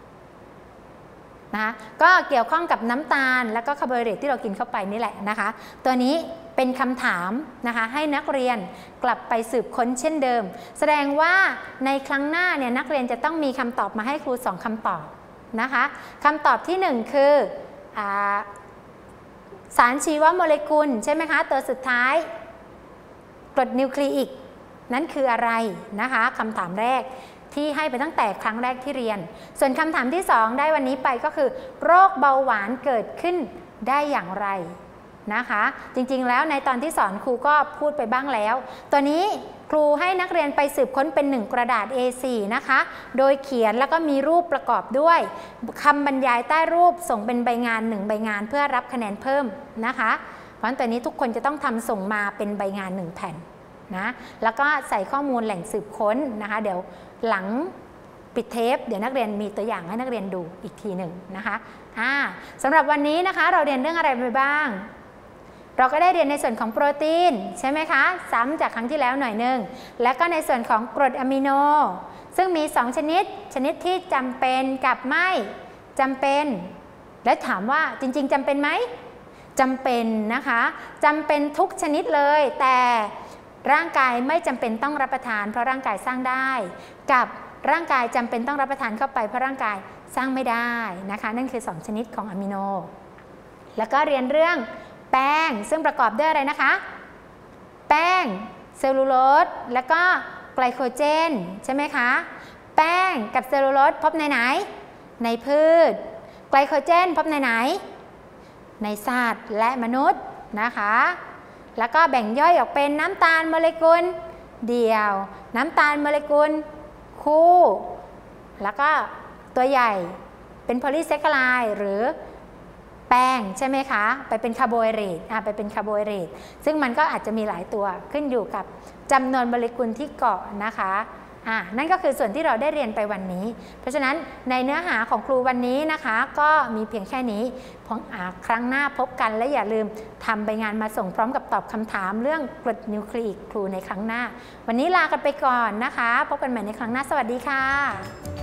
นะคะก็เกี่ยวข้องกับน้ำตาลและก็คาร์โบไฮเดรตที่เรากินเข้าไปนี่แหละนะคะตัวนี้เป็นคำถามนะคะให้นักเรียนกลับไปสืบค้นเช่นเดิมแสดงว่าในครั้งหน้าเนี่ยนักเรียนจะต้องมีคำตอบมาให้ครูสองคำตอบนะคะคำตอบที่หนึ่งคืออ่าสารชีวโมเลกุลใช่ไหมคะตัวสุดท้ายกรดนิวคลีอิกนั่นคืออะไรนะคะคำถามแรกที่ให้ไปตั้งแต่ครั้งแรกที่เรียนส่วนคำถามที่สองได้วันนี้ไปก็คือโรคเบาหวานเกิดขึ้นได้อย่างไรนะคะจริงๆแล้วในตอนที่สอนครูก็พูดไปบ้างแล้วตัวนี้ครูให้นักเรียนไปสืบค้นเป็นหนึ่งกระดาษ เอ โฟร์ นะคะโดยเขียนแล้วก็มีรูปประกอบด้วยคำบรรยายใต้รูปส่งเป็นใบงานหนึ่งใบงานเพื่อรับคะแนนเพิ่มนะคะเพราะฉะนั้นตัวนี้ทุกคนจะต้องทำส่งมาเป็นใบงานหนึ่งแผ่นนะแล้วก็ใส่ข้อมูลแหล่งสืบค้นนะคะเดี๋ยวหลังปิดเทปเดี๋ยวนักเรียนมีตัวอย่างให้นักเรียนดูอีกทีหนึ่งนะคะอ่าสำหรับวันนี้นะคะเราเรียนเรื่องอะไรไปบ้างเราก็ได้เรียนในส่วนของโปรตีนใช่ไหมคะซ้ำจากครั้งที่แล้วหน่อยหนึ่งและก็ในส่วนของกรดอะมิโนซึ่งมีสองชนิดชนิดที่จำเป็นกับไม่จำเป็นและถามว่าจริงๆจำเป็นไหมจำเป็นนะคะจำเป็นทุกชนิดเลยแต่ร่างกายไม่จำเป็นต้องรับประทานเพราะร่างกายสร้างได้กับร่างกายจำเป็นต้องรับประทานเข้าไปเพราะร่างกายสร้างไม่ได้นะคะนั่นคือสองชนิดของอะมิโนแล้วก็เรียนเรื่องแป้งซึ่งประกอบด้วยอะไรนะคะแป้งเซลลูโลสแล้วก็ไกลโคเจนใช่ไหมคะแป้งกับเซลลูโลสพบในไหนในพืชไกลโคเจนพบในไหนในสัตว์และมนุษย์นะคะแล้วก็แบ่งย่อยออกเป็นน้ำตาลโมเลกุลเดี่ยวน้ำตาลโมเลกุลคู่แล้วก็ตัวใหญ่เป็นโพลีแซคคาไรด์หรือแป้งใช่ไหมคะไปเป็นคาร์โบไฮเดรตไปเป็นคาร์โบไฮเดรตซึ่งมันก็อาจจะมีหลายตัวขึ้นอยู่กับจำนวนโมเลกุลที่เกาะนะคะอ่านั่นก็คือส่วนที่เราได้เรียนไปวันนี้เพราะฉะนั้นในเนื้อหาของครูวันนี้นะคะก็มีเพียงแค่นี้พอครั้งหน้าพบกันและอย่าลืมทำใบงานมาส่งพร้อมกับตอบคำถามเรื่องกรดนิวคลีอิกครูในครั้งหน้าวันนี้ลากันไปก่อนนะคะพบกันใหม่ในครั้งหน้าสวัสดีค่ะ